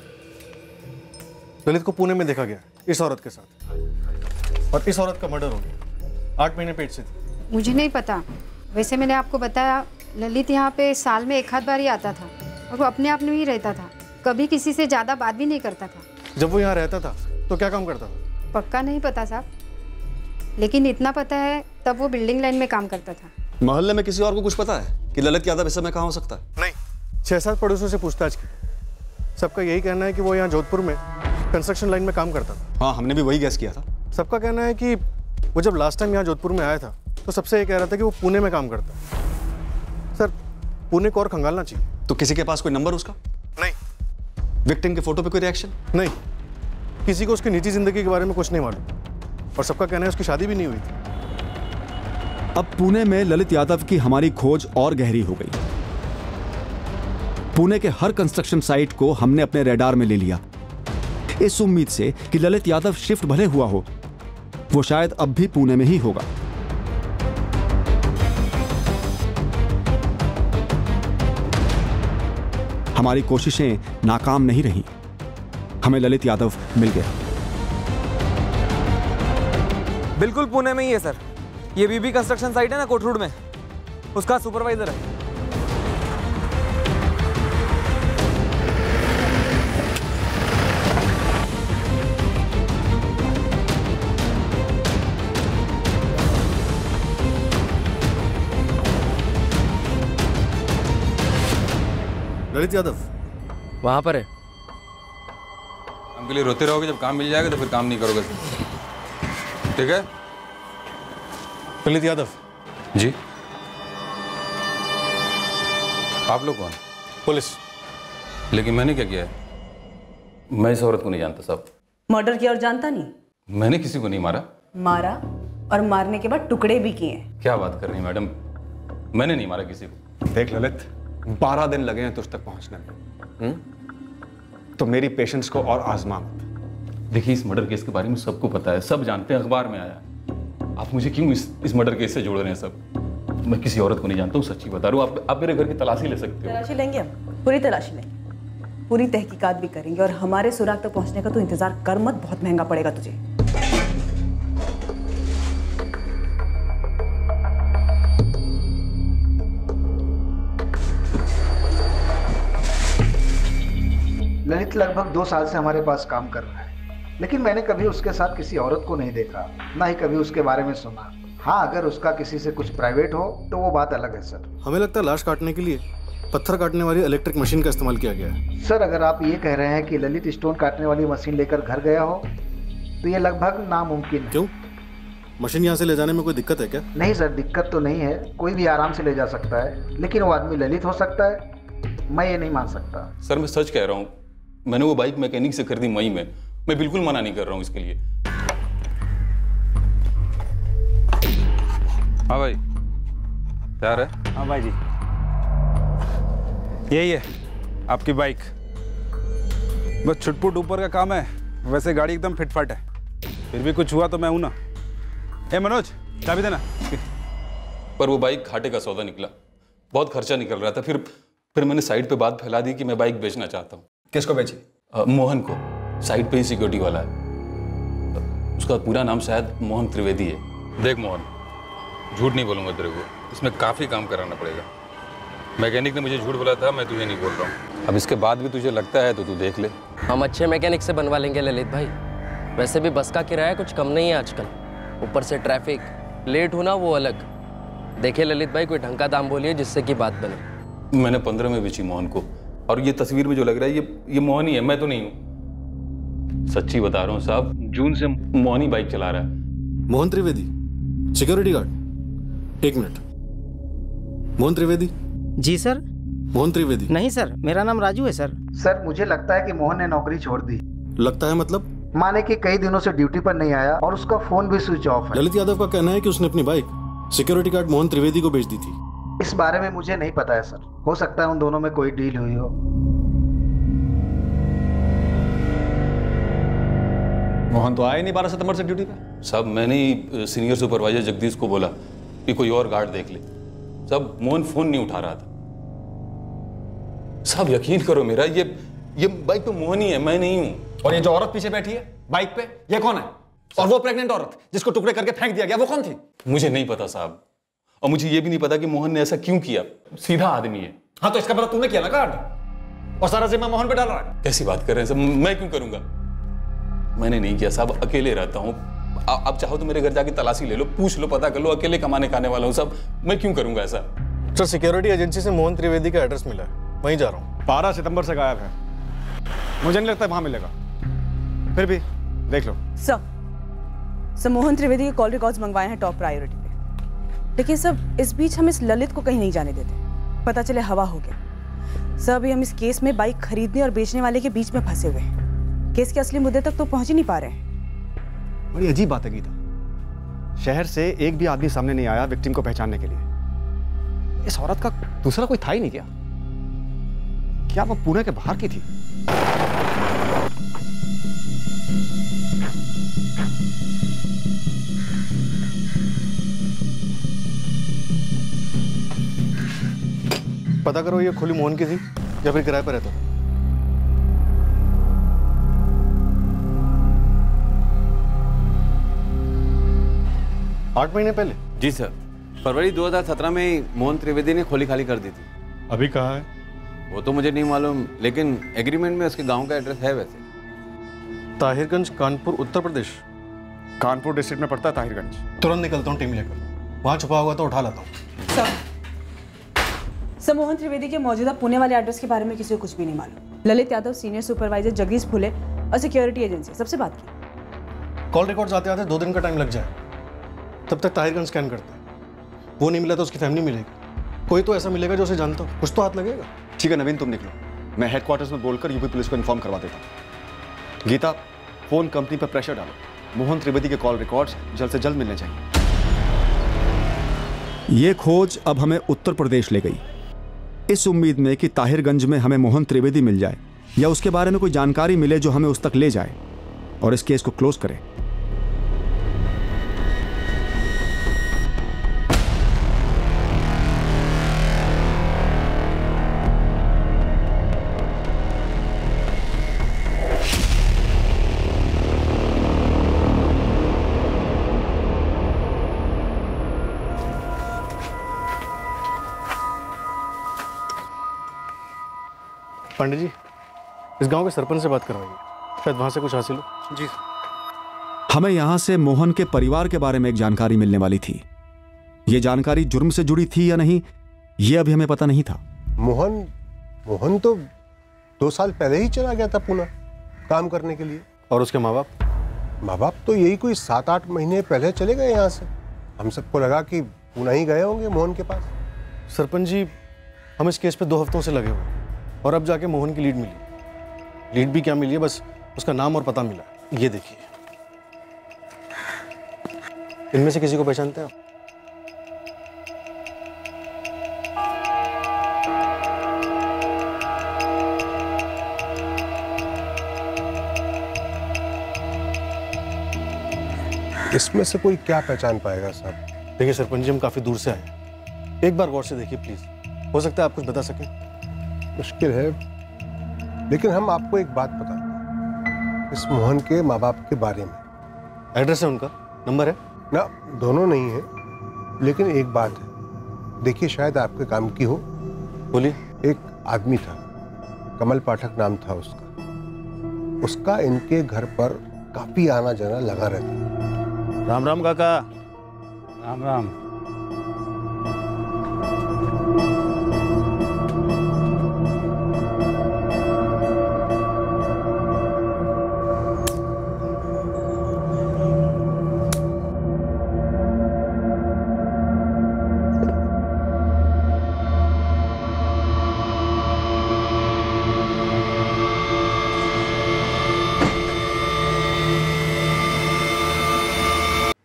ललित को पुणे में देखा गया इस औरत के साथ, और इस औरत का मर्डर हो गया। 8 महीने पेट से थी। मुझे नहीं पता। वैसे मैंने आपको बताया, ललित यहाँ पे साल में 1 आध बार ही आता था और वो अपने आप में ही रहता था। कभी किसी से ज़्यादा बात भी नहीं करता था। जब वो यहाँ रहता था तो क्या काम करता था? पक्का नहीं पता साहब, लेकिन इतना पता है तब वो बिल्डिंग लाइन में काम करता था। मोहल्ले में किसी और को कुछ पता है कि ललित यादव इस समय कहाँ हो सकता है? नहीं, 6-7 पड़ोसियों से पूछताछ की। सबका यही कहना है कि वो यहाँ जोधपुर में कंस्ट्रक्शन लाइन में काम करता था। हाँ, हमने भी वही गैस किया था। सबका कहना है कि वो जब लास्ट टाइम यहाँ जोधपुर में आया था तो सबसे ये कह रहा था कि वो पुणे में काम करता है। सर, पुणे को और खंगालना चाहिए। तो किसी के पास कोई नंबर उसका? नहीं। विक्टिम के फोटो पे कोई रिएक्शन? नहीं, किसी को उसकी निजी जिंदगी के बारे में कुछ नहीं मालूम। और सबका कहना है उसकी शादी भी नहीं हुई थी। अब पुणे में ललित यादव की हमारी खोज और गहरी हो गई। पुणे के हर कंस्ट्रक्शन साइट को हमने अपने रडार में ले लिया, इस उम्मीद से कि ललित यादव शिफ्ट भले हुआ हो, वो शायद अब भी पुणे में ही होगा। हमारी कोशिशें नाकाम नहीं रहीं। हमें ललित यादव मिल गया। बिल्कुल पुणे में ही है सर। ये बीबी कंस्ट्रक्शन साइट है ना कोटरूड में, उसका सुपरवाइजर है। ललित यादव वहां पर है। काम के लिए रोते रहोगे, जब काम मिल जाएगा तो फिर काम नहीं करोगे। ठीक है? ललित यादव जी। आप लोग कौन? पुलिस। लेकिन मैंने क्या किया है? मैं इस औरत को नहीं जानता साहब। मर्डर किया और जानता नहीं? मैंने किसी को नहीं मारा। मारा, और मारने के बाद टुकड़े भी किए। क्या बात कर रही हैं मैडम? मैंने नहीं मारा किसी को। देख ललित, 12 दिन लगे हैं तुझ तक पहुंचने में। तो मेरी पेशेंस को और आजमा मत। देखिए, इस मर्डर केस के बारे में सबको पता है, सब जानते हैं, अखबार में आया। आप मुझे क्यों इस मर्डर केस से जोड़ रहे हैं सब? मैं किसी औरत को नहीं जानता हूँ, सच्ची बता रहा हूँ। आप मेरे घर की तलाशी ले सकते हो। तलाशी लेंगे हम, पूरी तलाशी लेंगे, पूरी तहकीकात भी करेंगे, और हमारे सुराग तक पहुंचने का तो इंतजार कर मत, बहुत महंगा पड़ेगा तुझे। ललित लगभग 2 साल से हमारे पास काम कर रहा है, लेकिन मैंने कभी उसके साथ किसी औरत को नहीं देखा, ना ही कभी उसके बारे में सुना। हाँ, अगर उसका किसी से कुछ प्राइवेट हो तो वो बात अलग है सर। हमें लगता है लाश काटने के लिए पत्थर काटने वाली इलेक्ट्रिक मशीन का इस्तेमाल किया गया है। सर, अगर आप ये कह रहे हैं कि ललित स्टोन काटने वाली मशीन लेकर घर गया हो तो ये लगभग नामुमकिन है। क्यों? मशीन यहाँ से ले जाने में कोई दिक्कत है क्या? नहीं सर, दिक्कत तो नहीं है, कोई भी आराम से ले जा सकता है, लेकिन वो आदमी ललित हो सकता है, मैं ये नहीं मान सकता। सर, मैं सच कह रहा हूँ, मैंने वो बाइक मैकेनिक से खरीदी मई में। मैं बिल्कुल मना नहीं कर रहा हूँ इसके लिए। हाँ भाई, तैयार है? हाँ भाई जी, यही है आपकी बाइक। बस छुटपुट ऊपर का काम है, वैसे गाड़ी एकदम फिटफाट है। फिर भी कुछ हुआ तो मैं हूं ना। ए मनोज, चाबी देना। पर वो बाइक घाटे का सौदा निकला, बहुत खर्चा निकल रहा था। फिर मैंने साइड पे बात फैला दी कि मैं बाइक बेचना चाहता हूँ। किसको बेची? मोहन को। साइड पे ही सिक्योरिटी वाला है, उसका पूरा नाम शायद मोहन त्रिवेदी है। देख मोहन, झूठ नहीं बोलूंगा तेरे को, इसमें काफ़ी काम कराना पड़ेगा। मैकेनिक ने मुझे झूठ बोला था, मैं तुझे नहीं बोल रहा हूँ। अब इसके बाद भी तुझे लगता है तो तू देख ले। हम अच्छे मैकेनिक से बनवा लेंगे ललित भाई। वैसे भी बस का किराया कुछ कम नहीं है आजकल, ऊपर से ट्रैफिक, लेट होना वो अलग। देखिए ललित भाई, कोई ढंग का दाम बोलिए जिससे कि बात बने। मैंने 15 में बेची मोहन को, और ये तस्वीर में जो लग रहा है ये मोहन ही है, मैं तो नहीं हूँ। सच्ची बता रहा हूँ साहब, जून से मोहन ही बाइक चला रहा है। Mohan Trivedi, security guard. 1 मिनट। मोहन त्रिवेदी? जी सर। मोहन त्रिवेदी? नहीं सर, मेरा नाम राजू है सर। सर मुझे लगता है कि मोहन ने नौकरी छोड़ दी। लगता है मतलब? माने कि कई दिनों से ड्यूटी पर नहीं आया और उसका फोन भी स्विच ऑफ है। ललित यादव का कहना है कि उसने अपनी bike security guard Mohan Trivedi को बेच दी थी। इस बारे में मुझे नहीं पता है सर, हो सकता है उन दोनों में कोई डील हुई हो। मोहन तो आया नहीं 12 सितंबर से ड्यूटी पे। साहब मैंने ही सीनियर सुपरवाइजर जगदीश को बोला कि कोई और गार्ड देख ले। साहब मोहन फोन नहीं उठा रहा था। साहब यकीन करो मेरा, ये बाइक पे मोहन ही है, मैं नहीं हूं। और ये जो औरत पीछे बैठी है बाइक पे, ये कौन है? और वो प्रेग्नेंट औरत जिसको टुकड़े करके फेंक दिया गया, वो कौन थी? मुझे नहीं पता साहब, और मुझे ये भी नहीं पता कि मोहन ने ऐसा क्यों किया। सीधा आदमी है। हाँ तो इसका पता तूने किया ना कार्ड, और सारा जिम्मा मोहन पे डाल रहा है। कैसी बात कर रहे हैं साहब, मैं क्यों करूंगा? मैंने नहीं किया साहब, अकेले रहता हूँ। आप चाहो तो मेरे घर जाके तलाशी ले लो, पूछ लो, पता कर लो, अकेले कमाने खाने वाला हूँ साहब, मैं क्यों करूंगा ऐसा? सर सिक्योरिटी एजेंसी से मोहन त्रिवेदी का एड्रेस मिला है, वहीं जा रहा हूँ। 12 सितंबर से गायब है, मुझे नहीं लगता वहां मिलेगा, फिर भी देख लो। सर मोहन त्रिवेदी के कॉल रिकॉर्ड्स मंगवाए हैं टॉप प्रायोरिटी पे, लेकिन सब इस बीच हम इस ललित को कहीं नहीं जाने देते, पता चले हवा हो गया। सर अभी हम इस केस में बाइक खरीदने और बेचने वाले के बीच में फंसे हुए हैं, केस के असली मुद्दे तक तो पहुंच ही नहीं पा रहे हैं। बड़ी अजीब बात है गीता, शहर से एक भी आदमी सामने नहीं आया विक्टिम को पहचानने के लिए। इस औरत का दूसरा कोई था ही नहीं क्या? क्या वो पुणे के बाहर की थी? पता करो ये खुली मोहन की थी या फिर किराए पर रहता था। आठ महीने पहले? जी सर, फरवरी 2017 में मोहन त्रिवेदी ने खोली खाली कर दी थी। अभी कहाँ है? वो तो मुझे नहीं मालूम, लेकिन एग्रीमेंट में उसके गांव का एड्रेस है। वैसे ताहिरगंज, कानपुर, उत्तर प्रदेश। कानपुर डिस्ट्रिक्ट में पड़ता है ताहिरगंज। तुरंत निकलता हूँ टीम लेकर, वहाँ छुपा हुआ तो उठा लाता हूँ। सर मोहन त्रिवेदी के मौजूदा पुणे वाले एड्रेस के बारे में किसी को कुछ भी नहीं मालूम। ललित यादव, सीनियर सुपरवाइजर जगदीश फुले और सिक्योरिटी एजेंसी सबसे बात की। कॉल रिकॉर्ड्स आते आते 2 दिन का टाइम लग जाए, तब तक ताहिरगंज स्कैन करते हैं। वो नहीं मिला तो उसकी फैमिली मिलेगी, कोई तो ऐसा मिलेगा जो उसे जानता हो, कुछ तो हाथ लगेगा। ठीक है नवीन, तुम निकलो, मैं हेडक्वार्टर्स में बोलकर यूपी पुलिस को इन्फॉर्म करवा देता हूँ। गीता, फोन कंपनी पर प्रेशर डालो, मोहन त्रिवेदी के कॉल रिकॉर्ड्स जल्द से जल्द मिलने चाहिए। ये खोज अब हमें उत्तर प्रदेश ले गई, इस उम्मीद में कि ताहिरगंज में हमें मोहन त्रिवेदी मिल जाए या उसके बारे में कोई जानकारी मिले जो हमें उस तक ले जाए और इस केस को क्लोज करे। पंडित जी, इस गांव के सरपंच से बात करवाइए, शायद वहां से कुछ हासिल हो। जी। हमें यहां से मोहन के परिवार के बारे में एक जानकारी मिलने वाली थी। यह जानकारी जुर्म से जुड़ी थी या नहीं, यह अभी हमें पता नहीं था। मोहन तो 2 साल पहले ही चला गया था पुणे काम करने के लिए। और उसके माँ बाप? माँ बाप तो यही कोई 7-8 महीने पहले चले गए यहाँ से। हम सबको लगा कि पुणे ही गए होंगे मोहन के पास। सरपंच जी, हम इस केस पे 2 हफ्तों से लगे हुए और अब जाके मोहन की लीड मिली। लीड भी क्या मिली है, बस उसका नाम और पता मिला। ये देखिए, इनमें से किसी को पहचानते हैं आप? इसमें से कोई क्या पहचान पाएगा साहब? देखिए सरपंच जी, हम काफी दूर से आए हैं, एक बार गौर से देखिए प्लीज, हो सकता है आप कुछ बता सकें। मुश्किल है, लेकिन हम आपको एक बात बताते हैं इस मोहन के माँ बाप के बारे में। एड्रेस है उनका, नंबर है ना? दोनों नहीं है, लेकिन एक बात है, देखिए शायद आपके काम की हो। बोलिए। एक आदमी था, कमल पाठक नाम था उसका इनके घर पर काफी आना जाना लगा रहता। राम राम काका। राम राम।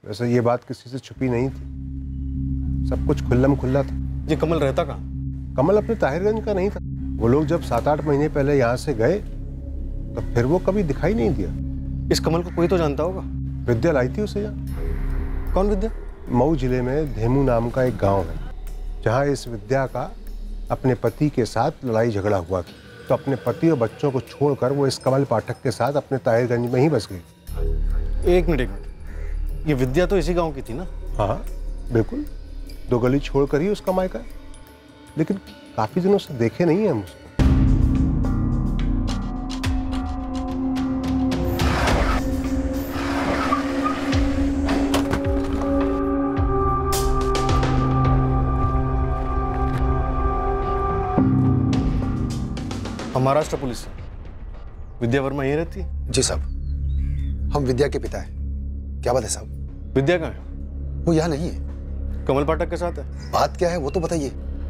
वैसे ये बात किसी से छुपी नहीं थी, सब कुछ खुल्लम खुल्ला था। ये कमल रहता कहाँ? कमल अपने ताहिरगंज का नहीं था। वो लोग जब 7-8 महीने पहले यहाँ से गए तो फिर वो कभी दिखाई नहीं दिया। इस कमल को कोई तो जानता होगा। विद्या लाई थी उसे यहाँ। कौन विद्या? मऊ जिले में धेमू नाम का एक गांव है, जहाँ इस विद्या का अपने पति के साथ लड़ाई झगड़ा हुआ था। तो अपने पति और बच्चों को छोड़कर वो इस कमल पाठक के साथ अपने ताहिरगंज में ही बस गई। एक मिनट, ये विद्या तो इसी गांव की थी ना? हाँ बिल्कुल, 2 गली छोड़कर ही उसका मायका है, लेकिन काफी दिनों से देखे नहीं है हम उसको। महाराष्ट्र पुलिस से विद्या वर्मा यहीं रहती है? जी साहब, हम विद्या के पिता हैं। क्या बात है साहब? विद्या कहाँ है? वो यहाँ नहीं है। कमल पाठक के साथ है। बात क्या है वो तो बताइए।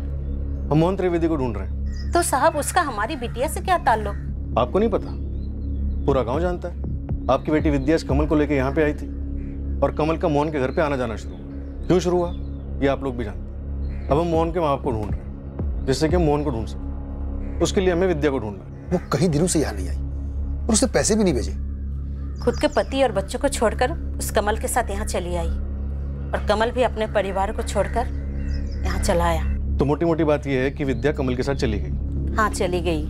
हम मोहन त्रिवेदी को ढूंढ रहे हैं। तो साहब उसका हमारी बिटिया से क्या ताल्लुक? आपको नहीं पता? पूरा गांव जानता है। आपकी बेटी विद्या इस कमल को लेकर यहाँ पे आई थी और कमल का मोहन के घर पे आना जाना शुरू हुआ। क्यों शुरू हुआ ये आप लोग भी जानते हैं। अब हम मोहन के माँ बाप को ढूंढ रहे हैं, जिससे कि हम मोहन को ढूंढ सकें। उसके लिए हमें विद्या को ढूंढना है। वो कई दिनों से यहाँ नहीं आई और उसने पैसे भी नहीं भेजे। खुद के पति और बच्चों को छोड़कर उस कमल के साथ यहाँ चली आई और कमल भी अपने परिवार को छोड़कर यहाँ चला आया। तो मोटी मोटी बात यह है कि विद्या कमल के साथ चली गई। हाँ चली गई।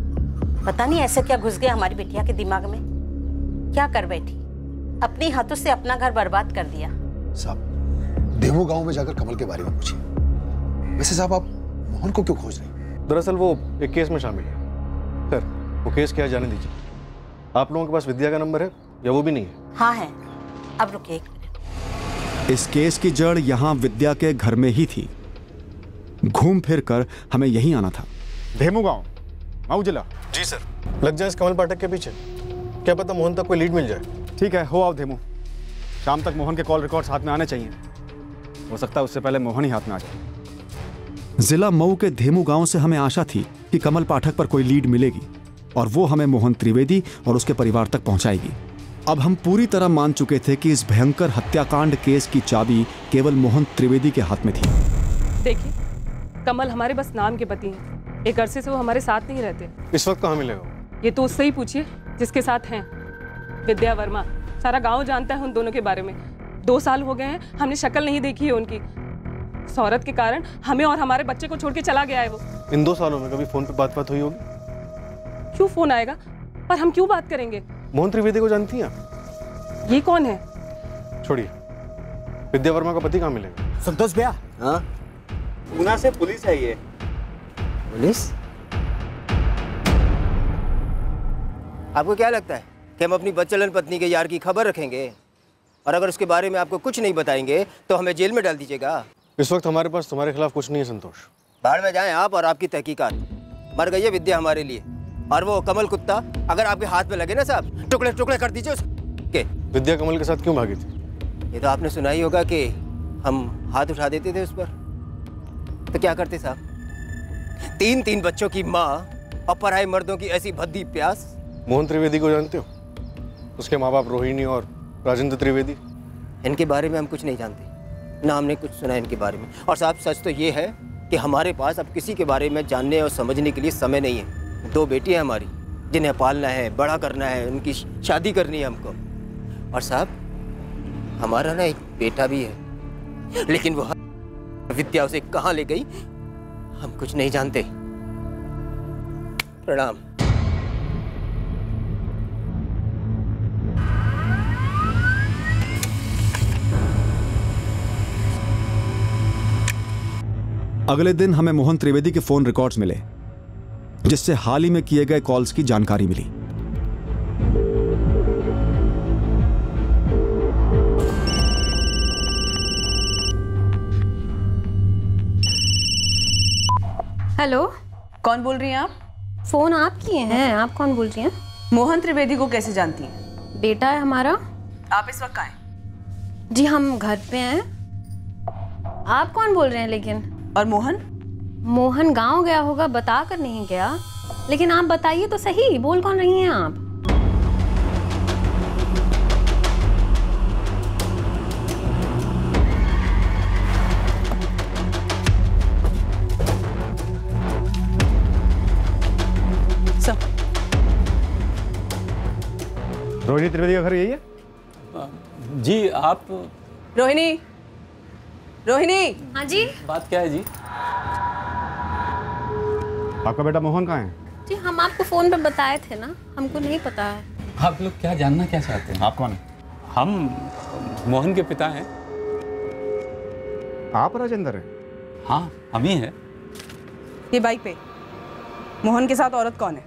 पता नहीं ऐसे क्या घुस गया हमारी बिटिया के दिमाग में, क्या कर बैठी, अपने हाथों से अपना घर बर्बाद कर दिया। साहब देवो गांव में जाकर कमल के बारे में पूछिए। वैसे साहब आप मोहन को क्यों खोज रहे हैं? दरअसल वो एक केस में शामिल है। सर वो केस क्या जाने दीजिए। आप लोगों के पास विद्या का नंबर है या वो भी नहीं है? हाँ है। अब रुकिए एक मिनट। इस केस की जड़ यहाँ विद्या के घर में ही थी। घूम फिर कर हमें यहीं आना था। धेमू गांव, मऊ जिला। जी सर। लग जाए इस कमल पाठक के पीछे। क्या पता मोहन तक कोई लीड मिल जाए। ठीक है, हो आओ धेमू। शाम तक मोहन के कॉल रिकॉर्ड्स हाथ में आने चाहिए। हो सकता है उससे पहले मोहन ही हाथ में आ जाए। जिला मऊ के धेमू गांव से हमें आशा थी कि कमल पाठक पर कोई लीड मिलेगी और वो हमें मोहन त्रिवेदी और उसके परिवार तक पहुंचाएगी। अब हम पूरी तरह मान चुके थे कि इस भयंकर हत्याकांड केस की चाबी केवल मोहन त्रिवेदी के हाथ में थी। देखिए, कमल हमारे बस नाम के पति हैं। एक अरसे से वो हमारे साथ नहीं रहते। इस वक्त कहाँ मिलेगा? ये तो उससे ही पूछिए जिसके साथ हैं। विद्या वर्मा। सारा गाँव जानता है उन दोनों के बारे में। 2 साल हो गए हैं, हमने शक्ल नहीं देखी है उनकी। इस औरत के कारण हमें और हमारे बच्चे को छोड़ के चला गया है वो। इन 2 सालों में कभी फोन पे बात हुई होगी? क्यों फोन आएगा? पर हम क्यों बात करेंगे? मोहन त्रिवेदी को जानती हैं आप? ये कौन है? छोड़िए, विद्या वर्मा का पति कहाँ मिलेगा? संतोष भैया। हाँ? पूना से पुलिस है ये। पुलिस? आपको क्या लगता है कि हम अपनी बच्चलन पत्नी के यार की खबर रखेंगे और अगर उसके बारे में आपको कुछ नहीं बताएंगे तो हमें जेल में डाल दीजिएगा? इस वक्त हमारे पास तुम्हारे खिलाफ कुछ नहीं है संतोष। बाहर में जाएं आप और आपकी तहकीकात। मर गई है विद्या हमारे लिए, और वो कमल कुत्ता अगर आपके हाथ में लगे ना साहब, टुकड़े टुकड़े कर दीजिए उसके। विद्या कमल के साथ क्यों भागी थी? ये तो आपने सुना ही होगा कि हम हाथ उठा देते थे उस पर। तो क्या करते साहब? 3 बच्चों की माँ और पराए मर्दों की ऐसी भद्दी प्यास। मोहन त्रिवेदी को जानते हो? उसके माँ बाप रोहिणी और राजेंद्र त्रिवेदी। इनके बारे में हम कुछ नहीं जानते, ना हमने कुछ सुना इनके बारे में। और साहब सच तो ये है कि हमारे पास अब किसी के बारे में जानने और समझने के लिए समय नहीं है। 2 बेटी हैं हमारी जिन्हें पालना है, बड़ा करना है, उनकी शादी करनी है हमको। और साहब हमारा ना एक बेटा भी है, लेकिन वो विद्या उसे कहाँ ले गई हम कुछ नहीं जानते। प्रणाम। अगले दिन हमें मोहन त्रिवेदी के फोन रिकॉर्ड्स मिले, जिससे हाल ही में किए गए कॉल्स की जानकारी मिली। हेलो, कौन बोल रही हैं आप? फोन आप किए हैं, आप कौन बोल रही हैं? मोहन त्रिवेदी को कैसे जानती हैं? बेटा है हमारा। आप इस वक्त कहाँ हैं? जी हम घर पे हैं। आप कौन बोल रहे हैं लेकिन? और मोहन? मोहन गांव गया होगा, बता कर नहीं गया। लेकिन आप बताइए तो सही, बोल कौन रही हैं आप? रोहिणी त्रिवेदी का घर यही है? जी आप रोहिणी, रोहिणी। हाँ जी। बात क्या है जी? आपका बेटा मोहन कहाँ है? जी हम आपको फोन पे बताए थे ना, हमको नहीं पता है। आप लोग क्या जानना क्या चाहते हैं? आप कौन है? हम मोहन के पिता हैं। आप राजेंद्र हैं? हाँ हम ही हैं। ये बाइक पे मोहन के साथ औरत कौन है?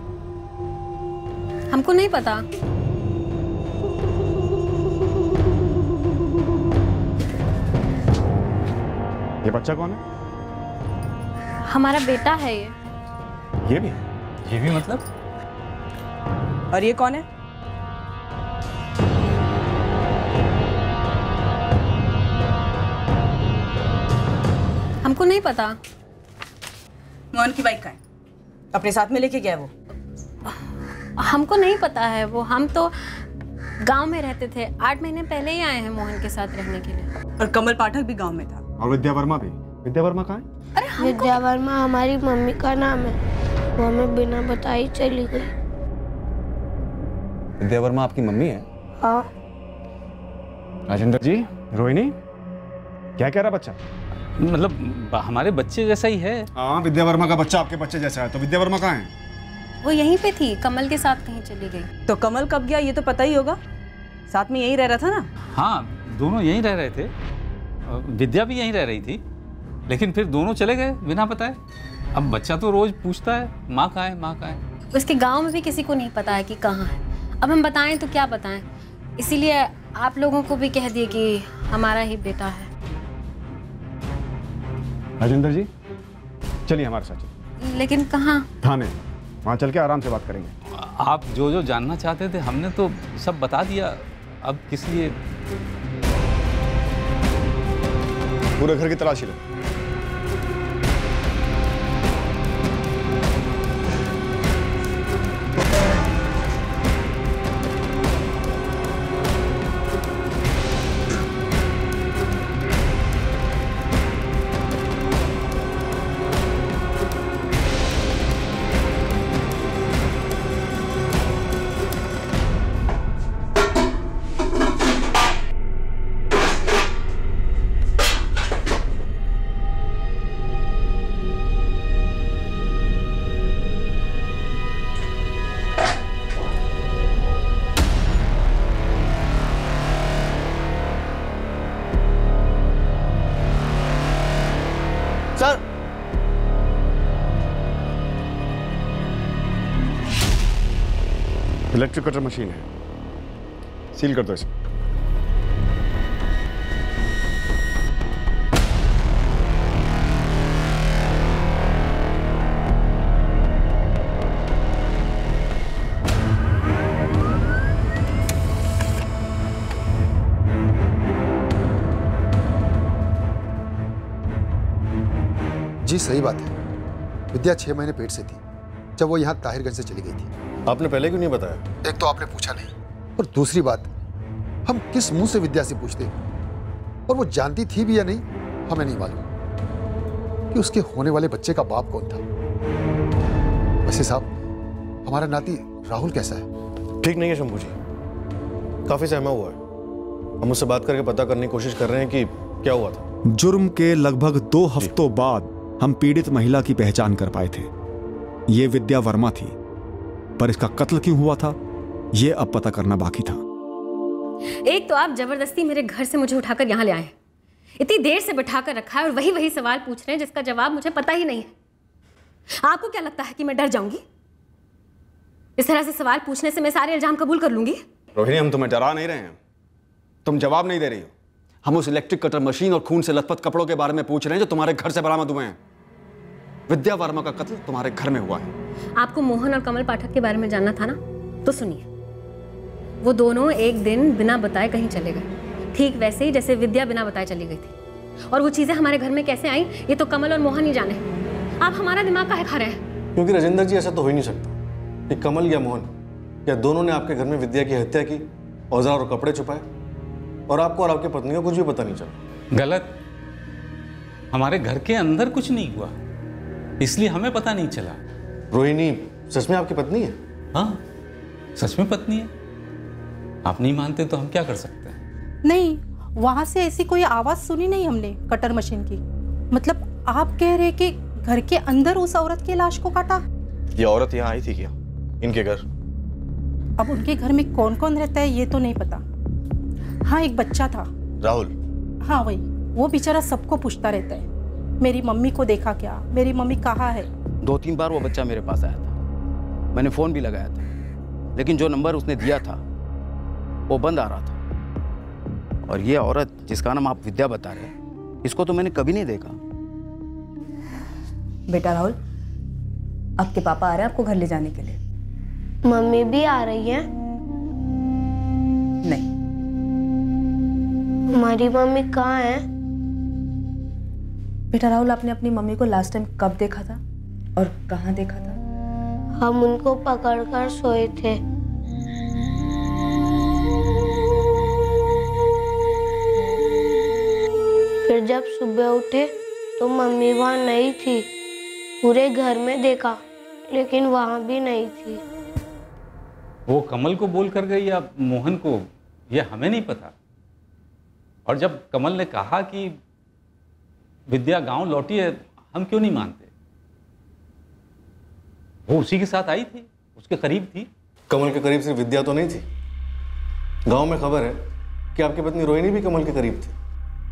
हमको नहीं पता। ये बच्चा कौन है? हमारा बेटा है ये। ये भी? ये भी मतलब? और ये कौन है? हमको नहीं पता। मोहन की बाइक कहाँ है? अपने साथ में लेके गया वो? हमको नहीं पता है वो, हम तो गांव में रहते थे। 8 महीने पहले ही आए हैं मोहन के साथ रहने के लिए। और कमल पाठक भी गांव में था। और विद्या वर्मा भी? विद्या वर्मा कहाँ है? विद्या वर्मा हमारी मम्मी का नाम है, वो हमें बिना बताए चली गई। विद्या वर्मा आपकी मम्मी है? हाँ। राजेंद्र जी, रोहिणी क्या कह रहा बच्चा? मतलब हमारे बच्चे जैसा ही है। हाँ, विद्या वर्मा का बच्चा आपके बच्चे जैसा है, तो विद्या वर्मा कहाँ है? वो यहीं पे थी, कमल के साथ कहीं चली गई। तो कमल कब गया ये तो पता ही होगा, साथ में यहीं रह रहा था ना? हाँ दोनों यहीं रह रहे थे, विद्या भी यहीं रह रही थी, लेकिन फिर दोनों चले गए बिना बताए। अब बच्चा तो रोज पूछता है माँ कहाँ है, माँ कहाँ है। उसके गांव में भी किसी को नहीं पता है कि कहाँ है। अब हम बताएं तो क्या बताएं, इसीलिए आप लोगों को भी कह दिए कि हमारा ही बेटा है। राजेंद्र जी चलिए हमारे साथ चलिए। लेकिन कहाँ? थाने, वहाँ चल के आराम से बात करेंगे। आप जो जो जानना चाहते थे हमने तो सब बता दिया, अब किस लिए? पूरे घर की तलाशी लो। सर इलेक्ट्रिक कटर मशीन है, सील कर दो इसे। जी सही बात है, विद्या 6 महीने पेट से थी जब वो यहाँ ताहिरगंज से चली गई थी। आपने पहले क्यों नहीं बताया? एक तो आपने पूछा नहीं, और दूसरी बात हम किस मुंह से विद्या से पूछते, और वो जानती थी भी या नहीं हमें नहीं मालूम कि उसके होने वाले बच्चे का बाप कौन था। वैसे साहब हमारा नाती राहुल कैसा है? ठीक नहीं है शंभू जी, काफी सहमा हुआ है। हम उससे बात करके पता करने की कोशिश कर रहे हैं कि क्या हुआ था। जुर्म के लगभग 2 हफ्तों बाद हम पीड़ित महिला की पहचान कर पाए थे। ये विद्या वर्मा थी, पर इसका कत्ल क्यों हुआ था ये अब पता करना बाकी था। एक तो आप जबरदस्ती मेरे घर से मुझे उठाकर यहाँ ले आए, इतनी देर से बैठाकर रखा है और वही सवाल पूछ रहे हैं जिसका जवाब मुझे पता ही नहीं है। आपको क्या लगता है कि मैं डर जाऊंगी? इस तरह से सवाल पूछने से मैं सारे इल्जाम कबूल कर लूंगी? रोहिणी, हम तुम्हें डरा नहीं रहे हैं, तुम जवाब नहीं दे रही हो। हम उस इलेक्ट्रिक कटर मशीन और खून से लथपथ कपड़ों के बारे में पूछ रहे हैं जो तुम्हारे घर से बरामद हुए हैं। विद्या वर्मा का कत्ल तुम्हारे घर में हुआ है। आपको मोहन और कमल पाठक के बारे में जानना था ना, तो सुनिए। वो दोनों एक दिन बिना बताए कहीं चले गए, ठीक वैसे ही जैसे विद्या बिना बताए चली गई थी। और वो चीजें हमारे घर में कैसे आई ये तो कमल और मोहन ही जाने। आप हमारा दिमाग काहे खा रहे हैं? क्योंकि राजेंद्र जी ऐसा तो हो ही नहीं सकता कि कमल या मोहन या दोनों ने आपके घर में विद्या की हत्या की, औजार और कपड़े छुपाए, और आपको और आपकी पत्नी को कुछ भी पता नहीं चला। गलत, हमारे घर के अंदर कुछ नहीं हुआ, इसलिए हमें पता नहीं चला। रोहिणी सच में आपकी पत्नी है? हाँ सच में पत्नी है। आप नहीं मानते तो हम क्या कर सकते हैं? नहीं, वहां से ऐसी कोई आवाज सुनी नहीं हमने कटर मशीन की। मतलब आप कह रहे कि घर के अंदर उस औरत की लाश को काटा? ये औरत यहाँ आई थी क्या इनके घर? अब उनके घर में कौन कौन रहता है ये तो नहीं पता। हाँ, एक बच्चा था, राहुल। हाँ वही, वो बेचारा सबको पूछता रहता है, मेरी मम्मी को देखा क्या, मेरी मम्मी कहाँ है। 2-3 बार वो बच्चा मेरे पास आया था, मैंने फ़ोन भी लगाया था, लेकिन जो नंबर उसने दिया था वो बंद आ रहा था। और ये औरत जिसका नाम आप विद्या बता रहे हैं, इसको तो मैंने कभी नहीं देखा। बेटा राहुल, आपके पापा आ रहे हैं आपको घर ले जाने के लिए। मम्मी भी आ रही है? नहीं। हमारी मम्मी कहाँ है? बेटा राहुल, आपने अपनी मम्मी को लास्ट टाइम कब देखा था और कहाँ देखा था? हम उनको पकड़कर सोए थे। फिर जब सुबह उठे तो मम्मी वहाँ नहीं थी। पूरे घर में देखा लेकिन वहाँ भी नहीं थी। वो कमल को बोल कर गई या मोहन को, ये हमें नहीं पता। और जब कमल ने कहा कि विद्या गांव लौटी है, हम क्यों नहीं मानते? वो उसी के साथ आई थी, उसके करीब थी। कमल के करीब सिर्फ विद्या तो नहीं थी। गांव में खबर है कि आपकी पत्नी रोहिणी भी कमल के करीब थी।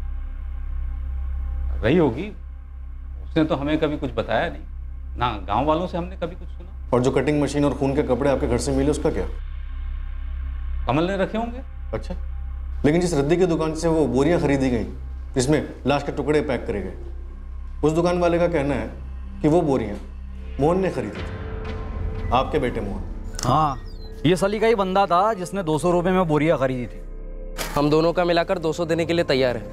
रही होगी, उसने तो हमें कभी कुछ बताया नहीं, ना गांव वालों से हमने कभी कुछ सुना। और जो कटिंग मशीन और खून के कपड़े आपके घर से मिले उसका क्या? कमल ने रखे होंगे। अच्छा, लेकिन जिस रद्दी की दुकान से वो बोरियां खरीदी गई जिसमें लाश के टुकड़े पैक करे गए, उस दुकान वाले का कहना है कि वो बोरियां मोहन ने खरीदी थी, आपके बेटे मोहन। हाँ, ये सली का ही बंदा था जिसने 200 रुपये में बोरियां खरीदी थी। हम दोनों का मिलाकर 200 देने के लिए तैयार है।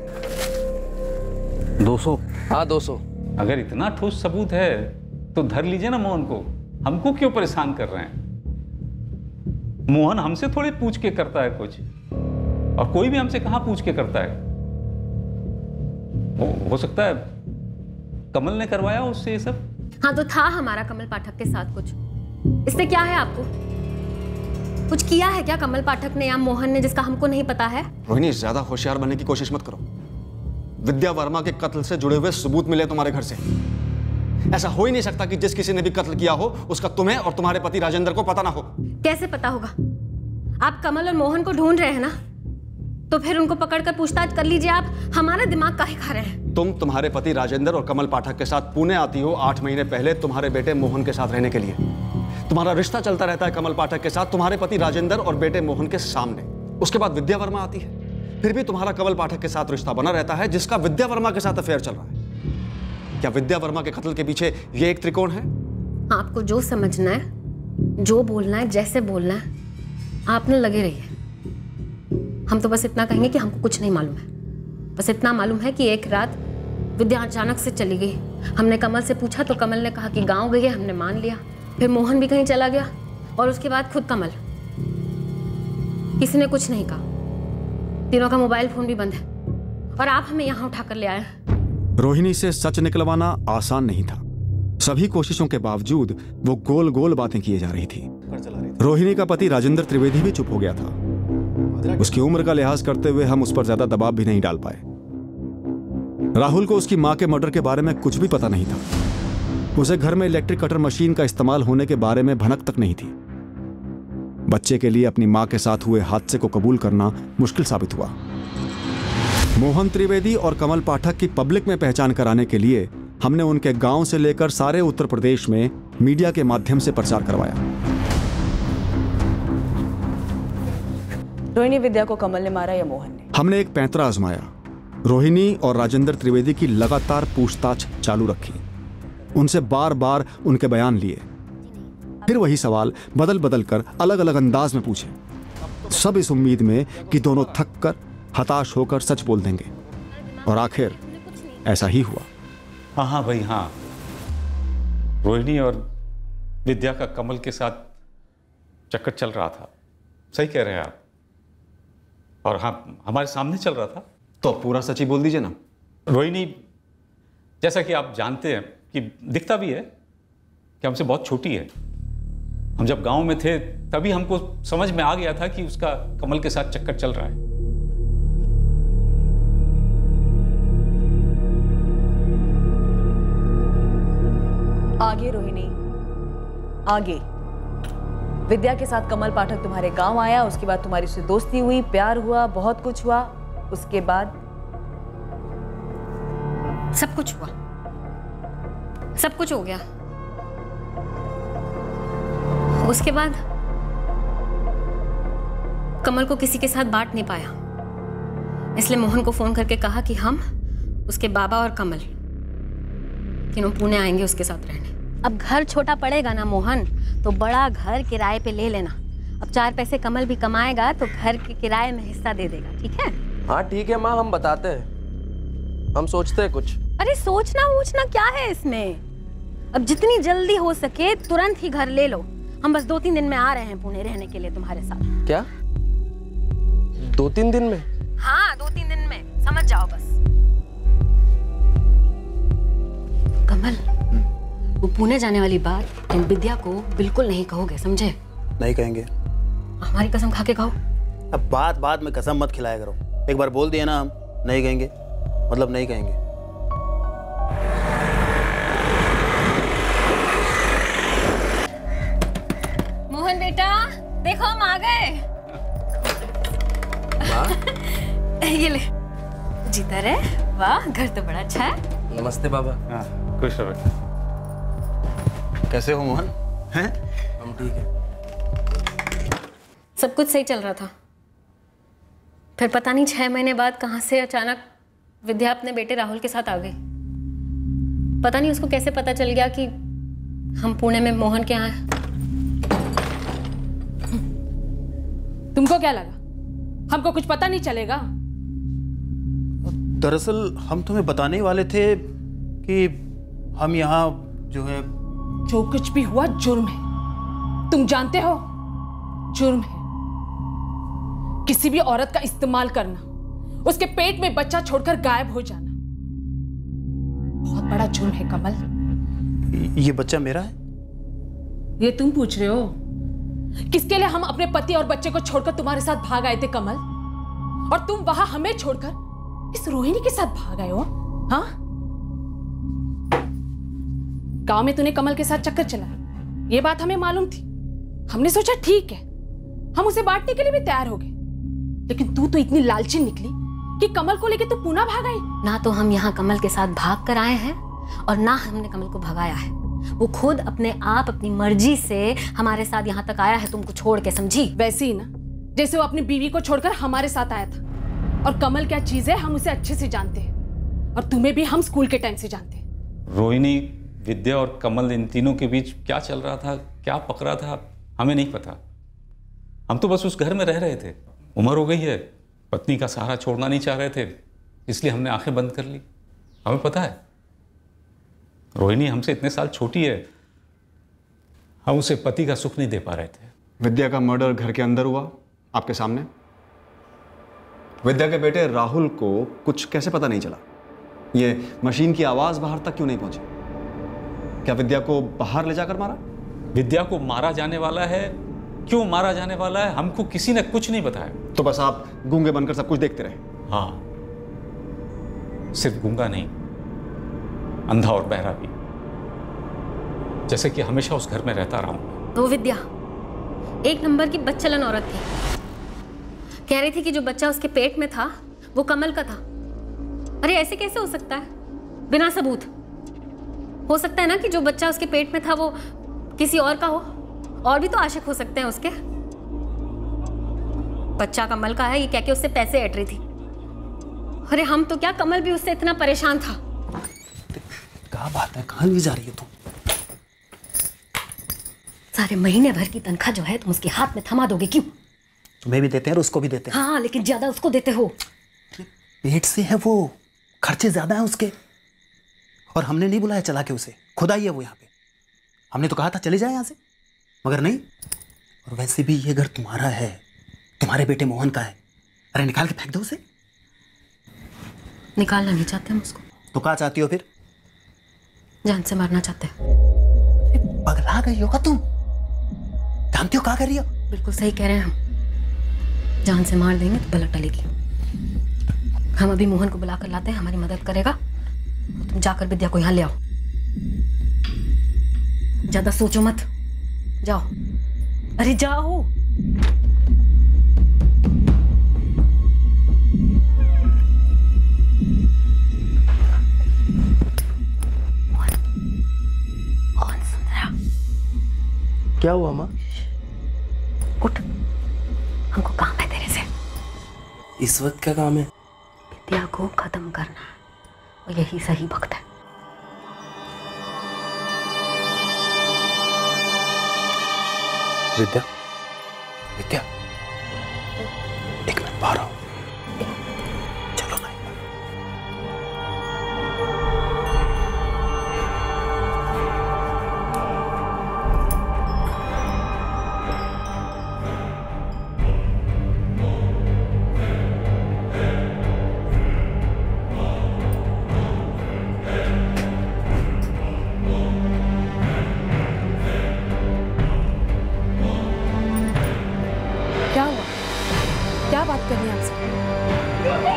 200? हाँ 200। अगर इतना ठोस सबूत है तो धर लीजिए ना मोहन को, हमको क्यों परेशान कर रहे हैं? मोहन हमसे थोड़ी पूछ के करता है कुछ, और कोई भी हमसे कहां पूछ के करता है। हो सकता है कमल ने करवाया उससे ये सब। हाँ, तो था हमारा कमल पाठक के साथ कुछ, इससे क्या है आपको? कुछ किया है क्या कमल पाठक ने या मोहन ने जिसका हमको नहीं पता है? रोहिणी, ज्यादा होशियार बनने की कोशिश मत करो। विद्या वर्मा के कत्ल से जुड़े हुए सबूत मिले तुम्हारे घर से। ऐसा हो ही नहीं सकता कि जिस किसी ने भी कत्ल किया हो उसका तुम्हें और तुम्हारे पति राजेंद्र को पता ना हो। कैसे पता होगा? आप कमल और मोहन को ढूंढ रहे हैं ना, तो फिर उनको पकड़कर पूछताछ कर लीजिए। आप हमारा दिमाग काहे खा रहे हैं? तुम्हारे पति राजेंद्र और कमल पाठक के साथ पुणे आती हो 8 महीने पहले तुम्हारे बेटे मोहन के साथ रहने के लिए। तुम्हारा रिश्ता चलता रहता है कमल पाठक के साथ तुम्हारे पति राजेंद्र और बेटे मोहन के सामने। उसके बाद विद्या वर्मा आती है, फिर भी तुम्हारा कमल पाठक के साथ रिश्ता बना रहता है जिसका विद्या वर्मा के साथ अफेयर चल रहा है। क्या विद्या वर्मा के कत्ल के पीछे ये एक त्रिकोण है? आपको जो समझना है, जो बोलना है, जैसे बोलना है, आप न लगे रहिए। हम तो बस इतना कहेंगे कि हमको कुछ नहीं मालूम है। बस इतना मालूम है कि एक रात विद्या अचानक से चली गई। हमने कमल से पूछा तो कमल ने कहा कि गांव गई है, हमने मान लिया। फिर मोहन भी कहीं चला गया और उसके बाद खुद कमल। किसी ने कुछ नहीं कहा। तीनों का मोबाइल फोन भी बंद है और आप हमें यहाँ उठाकर ले आए। रोहिणी से सच निकलवाना आसान नहीं था। सभी कोशिशों के बावजूद वो गोल गोल बातें किए जा रही थी। रोहिणी का पति राजेंद्र त्रिवेदी भी चुप हो गया था। उसकी उम्र का लिहाज करते हुए हम उस पर ज्यादा दबाव भी नहीं डाल पाए। राहुल को उसकी मां के मर्डर के बारे में कुछ भी पता नहीं था। उसे घर में इलेक्ट्रिक कटर मशीन का इस्तेमाल होने के बारे में भनक तक नहीं थी। बच्चे के लिए अपनी मां के साथ हुए हादसे को कबूल करना मुश्किल साबित हुआ। मोहन त्रिवेदी और कमल पाठक की पब्लिक में पहचान कराने के लिए हमने उनके गांव से लेकर सारे उत्तर प्रदेश में मीडिया के माध्यम से प्रचार करवाया। रोहिणी विद्या को कमल ने मारा या मोहन ने? हमने एक पैंतरा आजमाया। रोहिणी और राजेंद्र त्रिवेदी की लगातार पूछताछ चालू रखी। उनसे बार बार उनके बयान लिए, फिर वही सवाल बदल बदल कर अलग अलग अंदाज में पूछे, सब इस उम्मीद में कि दोनों थक कर हताश होकर सच बोल देंगे। और आखिर ऐसा ही हुआ। हाँ भाई हाँ, रोहिणी और विद्या का कमल के साथ चक्कर चल रहा था। सही कह रहे हैं आप। और हाँ, हमारे सामने चल रहा था। तो पूरा सच ही बोल दीजिए ना। रोहिणी, जैसा कि आप जानते हैं कि दिखता भी है कि हमसे बहुत छोटी है, हम जब गांव में थे तभी हमको समझ में आ गया था कि उसका कमल के साथ चक्कर चल रहा है। आगे रोहिणी, आगे। विद्या के साथ कमल पाठक तुम्हारे गांव आया, उसके बाद तुम्हारी उससे दोस्ती हुई, प्यार हुआ, बहुत कुछ हुआ। उसके बाद सब कुछ हुआ, सब कुछ हो गया। उसके बाद कमल को किसी के साथ बांट नहीं पाया, इसलिए मोहन को फोन करके कहा कि हम, उसके बाबा और कमल तीनों पुणे आएंगे उसके साथ रहने। अब घर छोटा पड़ेगा ना मोहन, तो बड़ा घर किराए पे ले लेना। अब 4 पैसे कमल भी कमाएगा तो घर के किराए में हिस्सा दे देगा, ठीक है? हाँ ठीक है माँ, हम बताते हैं, हम सोचते हैं कुछ। अरे सोचना वोचना क्या है इसमें? अब जितनी जल्दी हो सके तुरंत ही घर ले लो। हम बस 2-3 दिन में आ रहे हैं पुणे रहने के लिए तुम्हारे साथ। क्या 2-3 दिन में? हाँ 2-3 दिन में, समझ जाओ बस। कमल, वो पुणे जाने वाली बात तुम विद्या को बिल्कुल नहीं कहोगे, समझे? नहीं कहेंगे। हमारी कसम खा के कहो। अब बात में कसम मत खिलाया करो। एक बार बोल दिया ना हम नहीं कहेंगे, मतलब नहीं कहेंगे। मोहन बेटा देखो हम आ गए। ये ले, जीता रहे। वाह, घर तो बड़ा अच्छा है। नमस्ते बाबा। हाँ, खुश रहो। कैसे हो मोहन? हैं? हम ठीक है। सब कुछ सही चल रहा था, फिर पता नहीं 6 महीने बाद कहां से अचानक विद्या अपने बेटे राहुल के साथ आ गई। पता नहीं उसको कैसे पता चल गया कि हम पुणे में मोहन के यहाँ हैं। तुमको क्या लगा हमको कुछ पता नहीं चलेगा? दरअसल हम तुम्हें बताने वाले थे कि हम यहाँ जो है, जो कुछ भी हुआ जुर्म है, तुम जानते हो, जुर्म है। किसी भी औरत का इस्तेमाल करना, उसके पेट में बच्चा छोड़कर गायब हो जाना, बहुत बड़ा जुर्म है कमल। ये बच्चा मेरा है? ये तुम पूछ रहे हो? किसके लिए हम अपने पति और बच्चे को छोड़कर तुम्हारे साथ भाग आए थे कमल? और तुम वहां हमें छोड़कर इस रोहिणी के साथ भाग आए हो? हाँ, गांव में तूने कमल के साथ चक्कर चलाया, ये बात हमें मालूम थी। हमने सोचा ठीक है, हम उसे बांटने के लिए भी तैयार हो गए, लेकिन तू तो इतनी लालची निकली कि कमल को लेके तू पुणे भाग आई। ना तो हम यहाँ कमल के साथ भाग कर आए हैं और ना हमने कमल को भगाया है। वो खुद अपने आप अपनी मर्जी से हमारे साथ यहाँ तक आया है तुमको छोड़ के, समझी? वैसे ही ना जैसे वो अपनी बीवी को छोड़कर हमारे साथ आया था। और कमल क्या चीज है हम उसे अच्छे से जानते हैं, और तुम्हें भी हम स्कूल के टाइम से जानते हैं। रोहिणी, विद्या और कमल, इन तीनों के बीच क्या चल रहा था, क्या पक रहा था, हमें नहीं पता। हम तो बस उस घर में रह रहे थे। उम्र हो गई है, पत्नी का सहारा छोड़ना नहीं चाह रहे थे, इसलिए हमने आंखें बंद कर ली। हमें पता है रोहिणी हमसे इतने साल छोटी है, हम उसे पति का सुख नहीं दे पा रहे थे। विद्या का मर्डर घर के अंदर हुआ, आपके सामने। विद्या के बेटे राहुल को कुछ कैसे पता नहीं चला? ये मशीन की आवाज बाहर तक क्यों नहीं पहुंची? क्या विद्या को बाहर ले जाकर मारा? विद्या को मारा जाने वाला है, क्यों मारा जाने वाला है, हमको किसी ने कुछ नहीं बताया। तो बस आप गूंगे बनकर सब कुछ देखते रहे? हाँ, सिर्फ गूंगा नहीं, अंधा और बहरा भी, जैसे कि हमेशा उस घर में रहता रहा हूं। वो विद्या 1 नंबर की बदचलन औरत थी। कह रही थी कि जो बच्चा उसके पेट में था वो कमल का था। अरे ऐसे कैसे हो सकता है बिना सबूत? हो सकता है ना कि जो बच्चा उसके पेट में था वो किसी और का हो, और भी तो आशिक हो सकते हैं उसके। बच्चा कमल का है ये कह के उससे पैसे ऐट रही थी। अरे हम तो क्या, कमल भी उससे इतना परेशान था। क्या बात है, कहां ले जा रही है तुम? सारे महीने भर की तनख्वाह जो है तुम उसके हाथ में थमा दोगे क्यों? तुम्हें भी देते हैं और उसको भी देते हैं। हाँ, लेकिन ज्यादा उसको देते हो। पेट से है वो, खर्चे ज्यादा हैं उसके। और हमने नहीं बुलाया चला के उसे, खुद आई है वो यहाँ पे। हमने तो कहा था चले जाए यहाँ से, मगर नहीं। और वैसे भी ये घर तुम्हारा है, तुम्हारे बेटे मोहन का है। अरे निकाल के फेंक दो उसे। निकालना नहीं चाहते हम उसको। तो क्या चाहती हो फिर? जान से मारना चाहते हैं। पगला गई होगा तुम। जानती हो क्या कर रही हो? बिल्कुल सही कह रहे हैं हम। जान से मार देंगे तो भला टलेगी। हम अभी मोहन को बुलाकर लाते हैं, हमारी मदद करेगा। और तुम जाकर विद्या को यहाँ ले आओ। ज्यादा सोचो मत, जाओ। अरे जाओ। मोहन सुन रहा? क्या हुआ माँ? उठ, हमको काम है तेरे से। इस वक्त क्या काम है? विद्या को खत्म करना है, और यही सही वक्त है। विद्या, विद्या, एक मिनट बाहर आओ। चलो ना। क्या हुआ? क्या बात करनी है आपसे?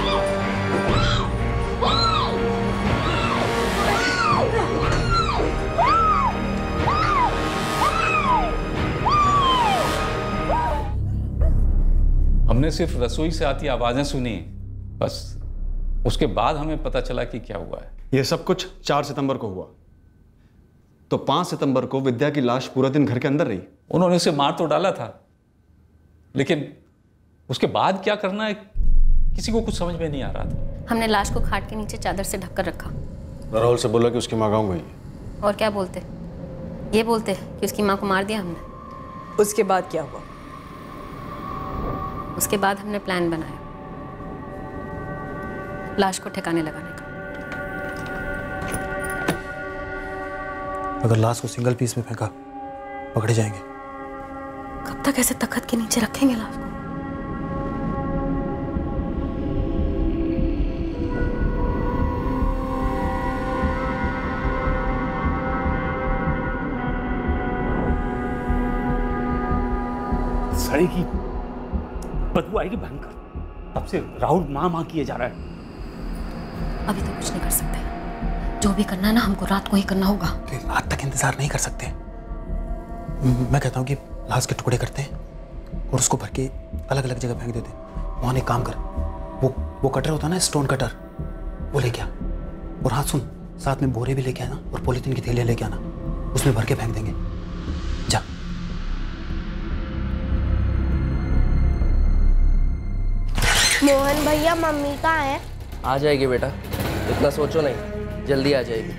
हमने सिर्फ रसोई से आती आवाजें सुनी, बस उसके बाद हमें पता चला कि क्या हुआ है। यह सब कुछ 4 सितंबर को हुआ, तो 5 सितंबर को विद्या की लाश पूरा दिन घर के अंदर रही। उन्होंने उसे मार तो डाला था, लेकिन उसके बाद क्या करना है किसी को कुछ समझ में नहीं आ रहा था। हमने लाश को खाट के नीचे चादर से ढककर रखा। राहुल से बोला कि उसकी माँ गाँव गई। और क्या बोलते? ये बोलते कि उसकी माँ को मार दिया हमने। उसके बाद क्या हुआ? उसके बाद हमने प्लान बनाया लाश को ठिकाने लगाने का। अगर लाश को सिंगल पीस में फेंका, पकड़े जाएंगे। कब तक ऐसे तख्त के नीचे रखेंगे लाश को? सड़े की बदबू आएगी भयंकर। तब से राहुल माँ किए जा रहा है। अभी तो कुछ नहीं कर सकते। जो भी करना है ना, हमको रात को ही करना होगा। रात तक इंतजार नहीं कर सकते। मैं कहता हूँ कि लाश के टुकड़े करते हैं और उसको भर के अलग अलग जगह फेंक देते हैं। वहाँ एक काम कर, वो कटर होता है ना, स्टोन कटर, वो लेके आ। और हाँ सुन, साथ में बोरे भी लेके आना और पॉलीथीन की थैलियाँ लेके आना, उसमें भर के फेंक देंगे। जा। मोहन भैया, मम्मी कहाँ है? आ जाएगी बेटा, इतना सोचो नहीं, जल्दी आ जाएगी।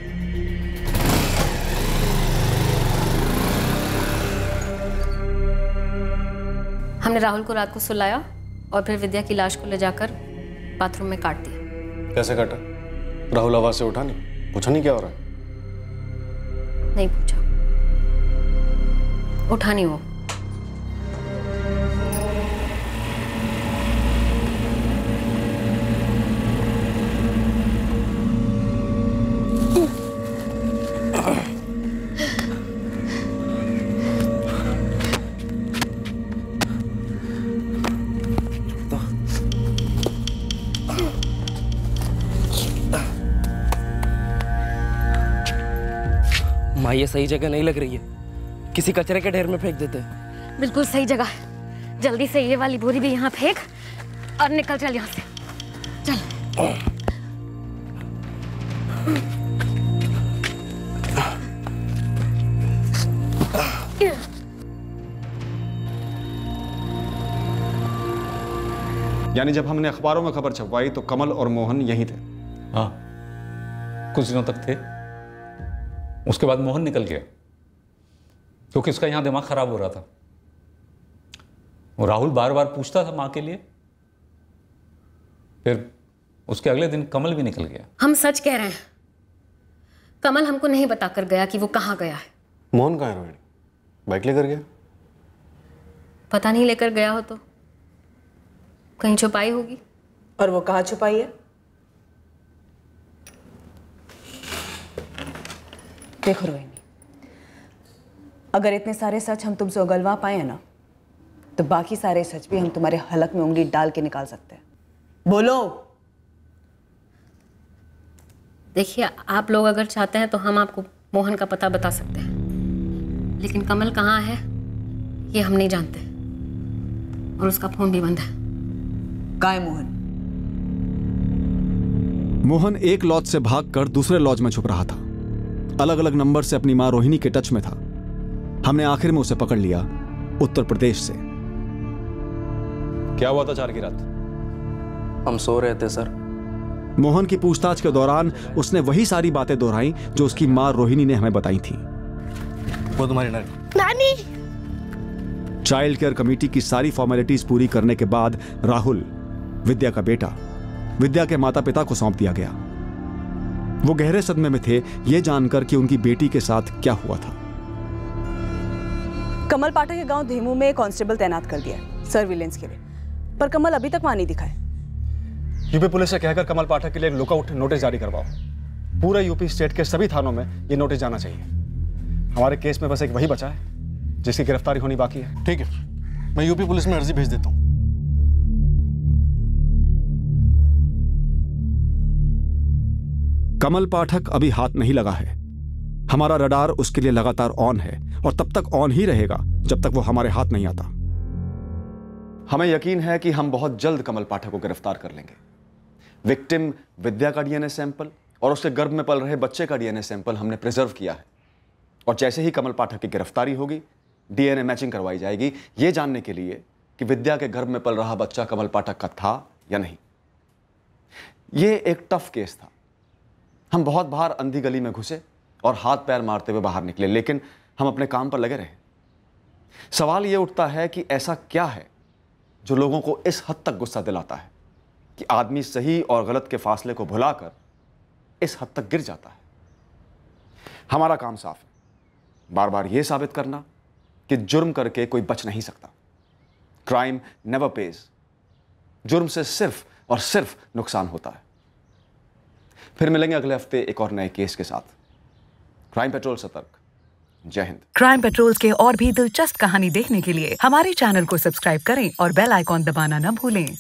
हमने राहुल को रात को सुलाया और फिर विद्या की लाश को ले जाकर बाथरूम में काट दिया। कैसे काटा? राहुल आवाज से उठा नहीं? पूछा नहीं क्या हो रहा है? नहीं पूछा, उठा नहीं वो। माँ, ये सही जगह नहीं लग रही है, किसी कचरे के ढेर में फेंक देते हैं। बिल्कुल सही जगह है। जल्दी से ये वाली बोरी भी यहाँ फेंक और निकल चल यहाँ से। चल। यानी जब हमने अखबारों में खबर छपवाई तो कमल और मोहन यहीं थे। हाँ, कुछ दिनों तक थे। उसके बाद मोहन निकल गया क्योंकि उसका यहां दिमाग खराब हो रहा था। और राहुल बार बार पूछता था मां के लिए। फिर उसके अगले दिन कमल भी निकल गया। हम सच कह रहे हैं, कमल हमको नहीं बताकर गया कि वो कहाँ गया है। मोहन कहाँ है रोहिणी? बाइक लेकर गया? पता नहीं, लेकर गया हो तो कहीं छुपाई होगी। और वो कहाँ छुपाई है? देखो रोहिणी, अगर इतने सारे सच हम तुमसे उगलवा पाए ना, तो बाकी सारे सच भी हम तुम्हारे हलक में उंगली डाल के निकाल सकते हैं। बोलो। देखिए, आप लोग अगर चाहते हैं तो हम आपको मोहन का पता बता सकते हैं, लेकिन कमल कहाँ है ये हम नहीं जानते, और उसका फोन भी बंद है। कहाँ है मोहन? मोहन एक लॉज से भागकर दूसरे लॉज में छुप रहा था। अलग अलग नंबर से अपनी मां रोहिणी के टच में था। हमने आखिर में उसे पकड़ लिया उत्तर प्रदेश से। क्या हुआ था 4 की रात? हम सो रहे थे सर। मोहन की पूछताछ के दौरान उसने वही सारी बातें दोहराई जो उसकी मां रोहिणी ने हमें बताई थी। वो तुम्हारी नानी। चाइल्ड केयर कमेटी की सारी फॉर्मेलिटीज पूरी करने के बाद राहुल, विद्या का बेटा, विद्या के माता पिता को सौंप दिया गया। वो गहरे सदमे में थे ये जानकर कि उनकी बेटी के साथ क्या हुआ था। कमल पाठक के गांव धेमू में कांस्टेबल तैनात कर दिया है सर्विलेंस के लिए, पर कमल अभी तक वहां नहीं दिखा है। यूपी पुलिस से कहकर कमल पाठक के लिए लुकआउट नोटिस जारी करवाओ। पूरे यूपी स्टेट के सभी थानों में ये नोटिस जाना चाहिए। हमारे केस में बस एक वही बचा है जिसकी गिरफ्तारी होनी बाकी है। ठीक है, मैं यूपी पुलिस में अर्जी भेज देता हूँ। कमल पाठक अभी हाथ नहीं लगा है। हमारा रडार उसके लिए लगातार ऑन है और तब तक ऑन ही रहेगा जब तक वो हमारे हाथ नहीं आता। हमें यकीन है कि हम बहुत जल्द कमल पाठक को गिरफ्तार कर लेंगे। विक्टिम विद्या का डीएनए सैंपल और उसके गर्भ में पल रहे बच्चे का डीएनए सैंपल हमने प्रिजर्व किया है, और जैसे ही कमल पाठक की गिरफ्तारी होगी डीएनए मैचिंग करवाई जाएगी, ये जानने के लिए कि विद्या के गर्भ में पल रहा बच्चा कमल पाठक का था या नहीं। ये एक टफ केस था। हम बहुत बार अंधी गली में घुसे और हाथ पैर मारते हुए बाहर निकले, लेकिन हम अपने काम पर लगे रहे। सवाल यह उठता है कि ऐसा क्या है जो लोगों को इस हद तक गुस्सा दिलाता है कि आदमी सही और गलत के फासले को भुलाकर इस हद तक गिर जाता है। हमारा काम साफ है, बार बार यह साबित करना कि जुर्म करके कोई बच नहीं सकता। Crime never pays. जुर्म से सिर्फ और सिर्फ नुकसान होता है। फिर मिलेंगे अगले हफ्ते एक और नए केस के साथ। क्राइम पेट्रोल सतर्क। जय हिंद। क्राइम पेट्रोल के और भी दिलचस्प कहानी देखने के लिए हमारे चैनल को सब्सक्राइब करें और बेल आइकॉन दबाना न भूलें।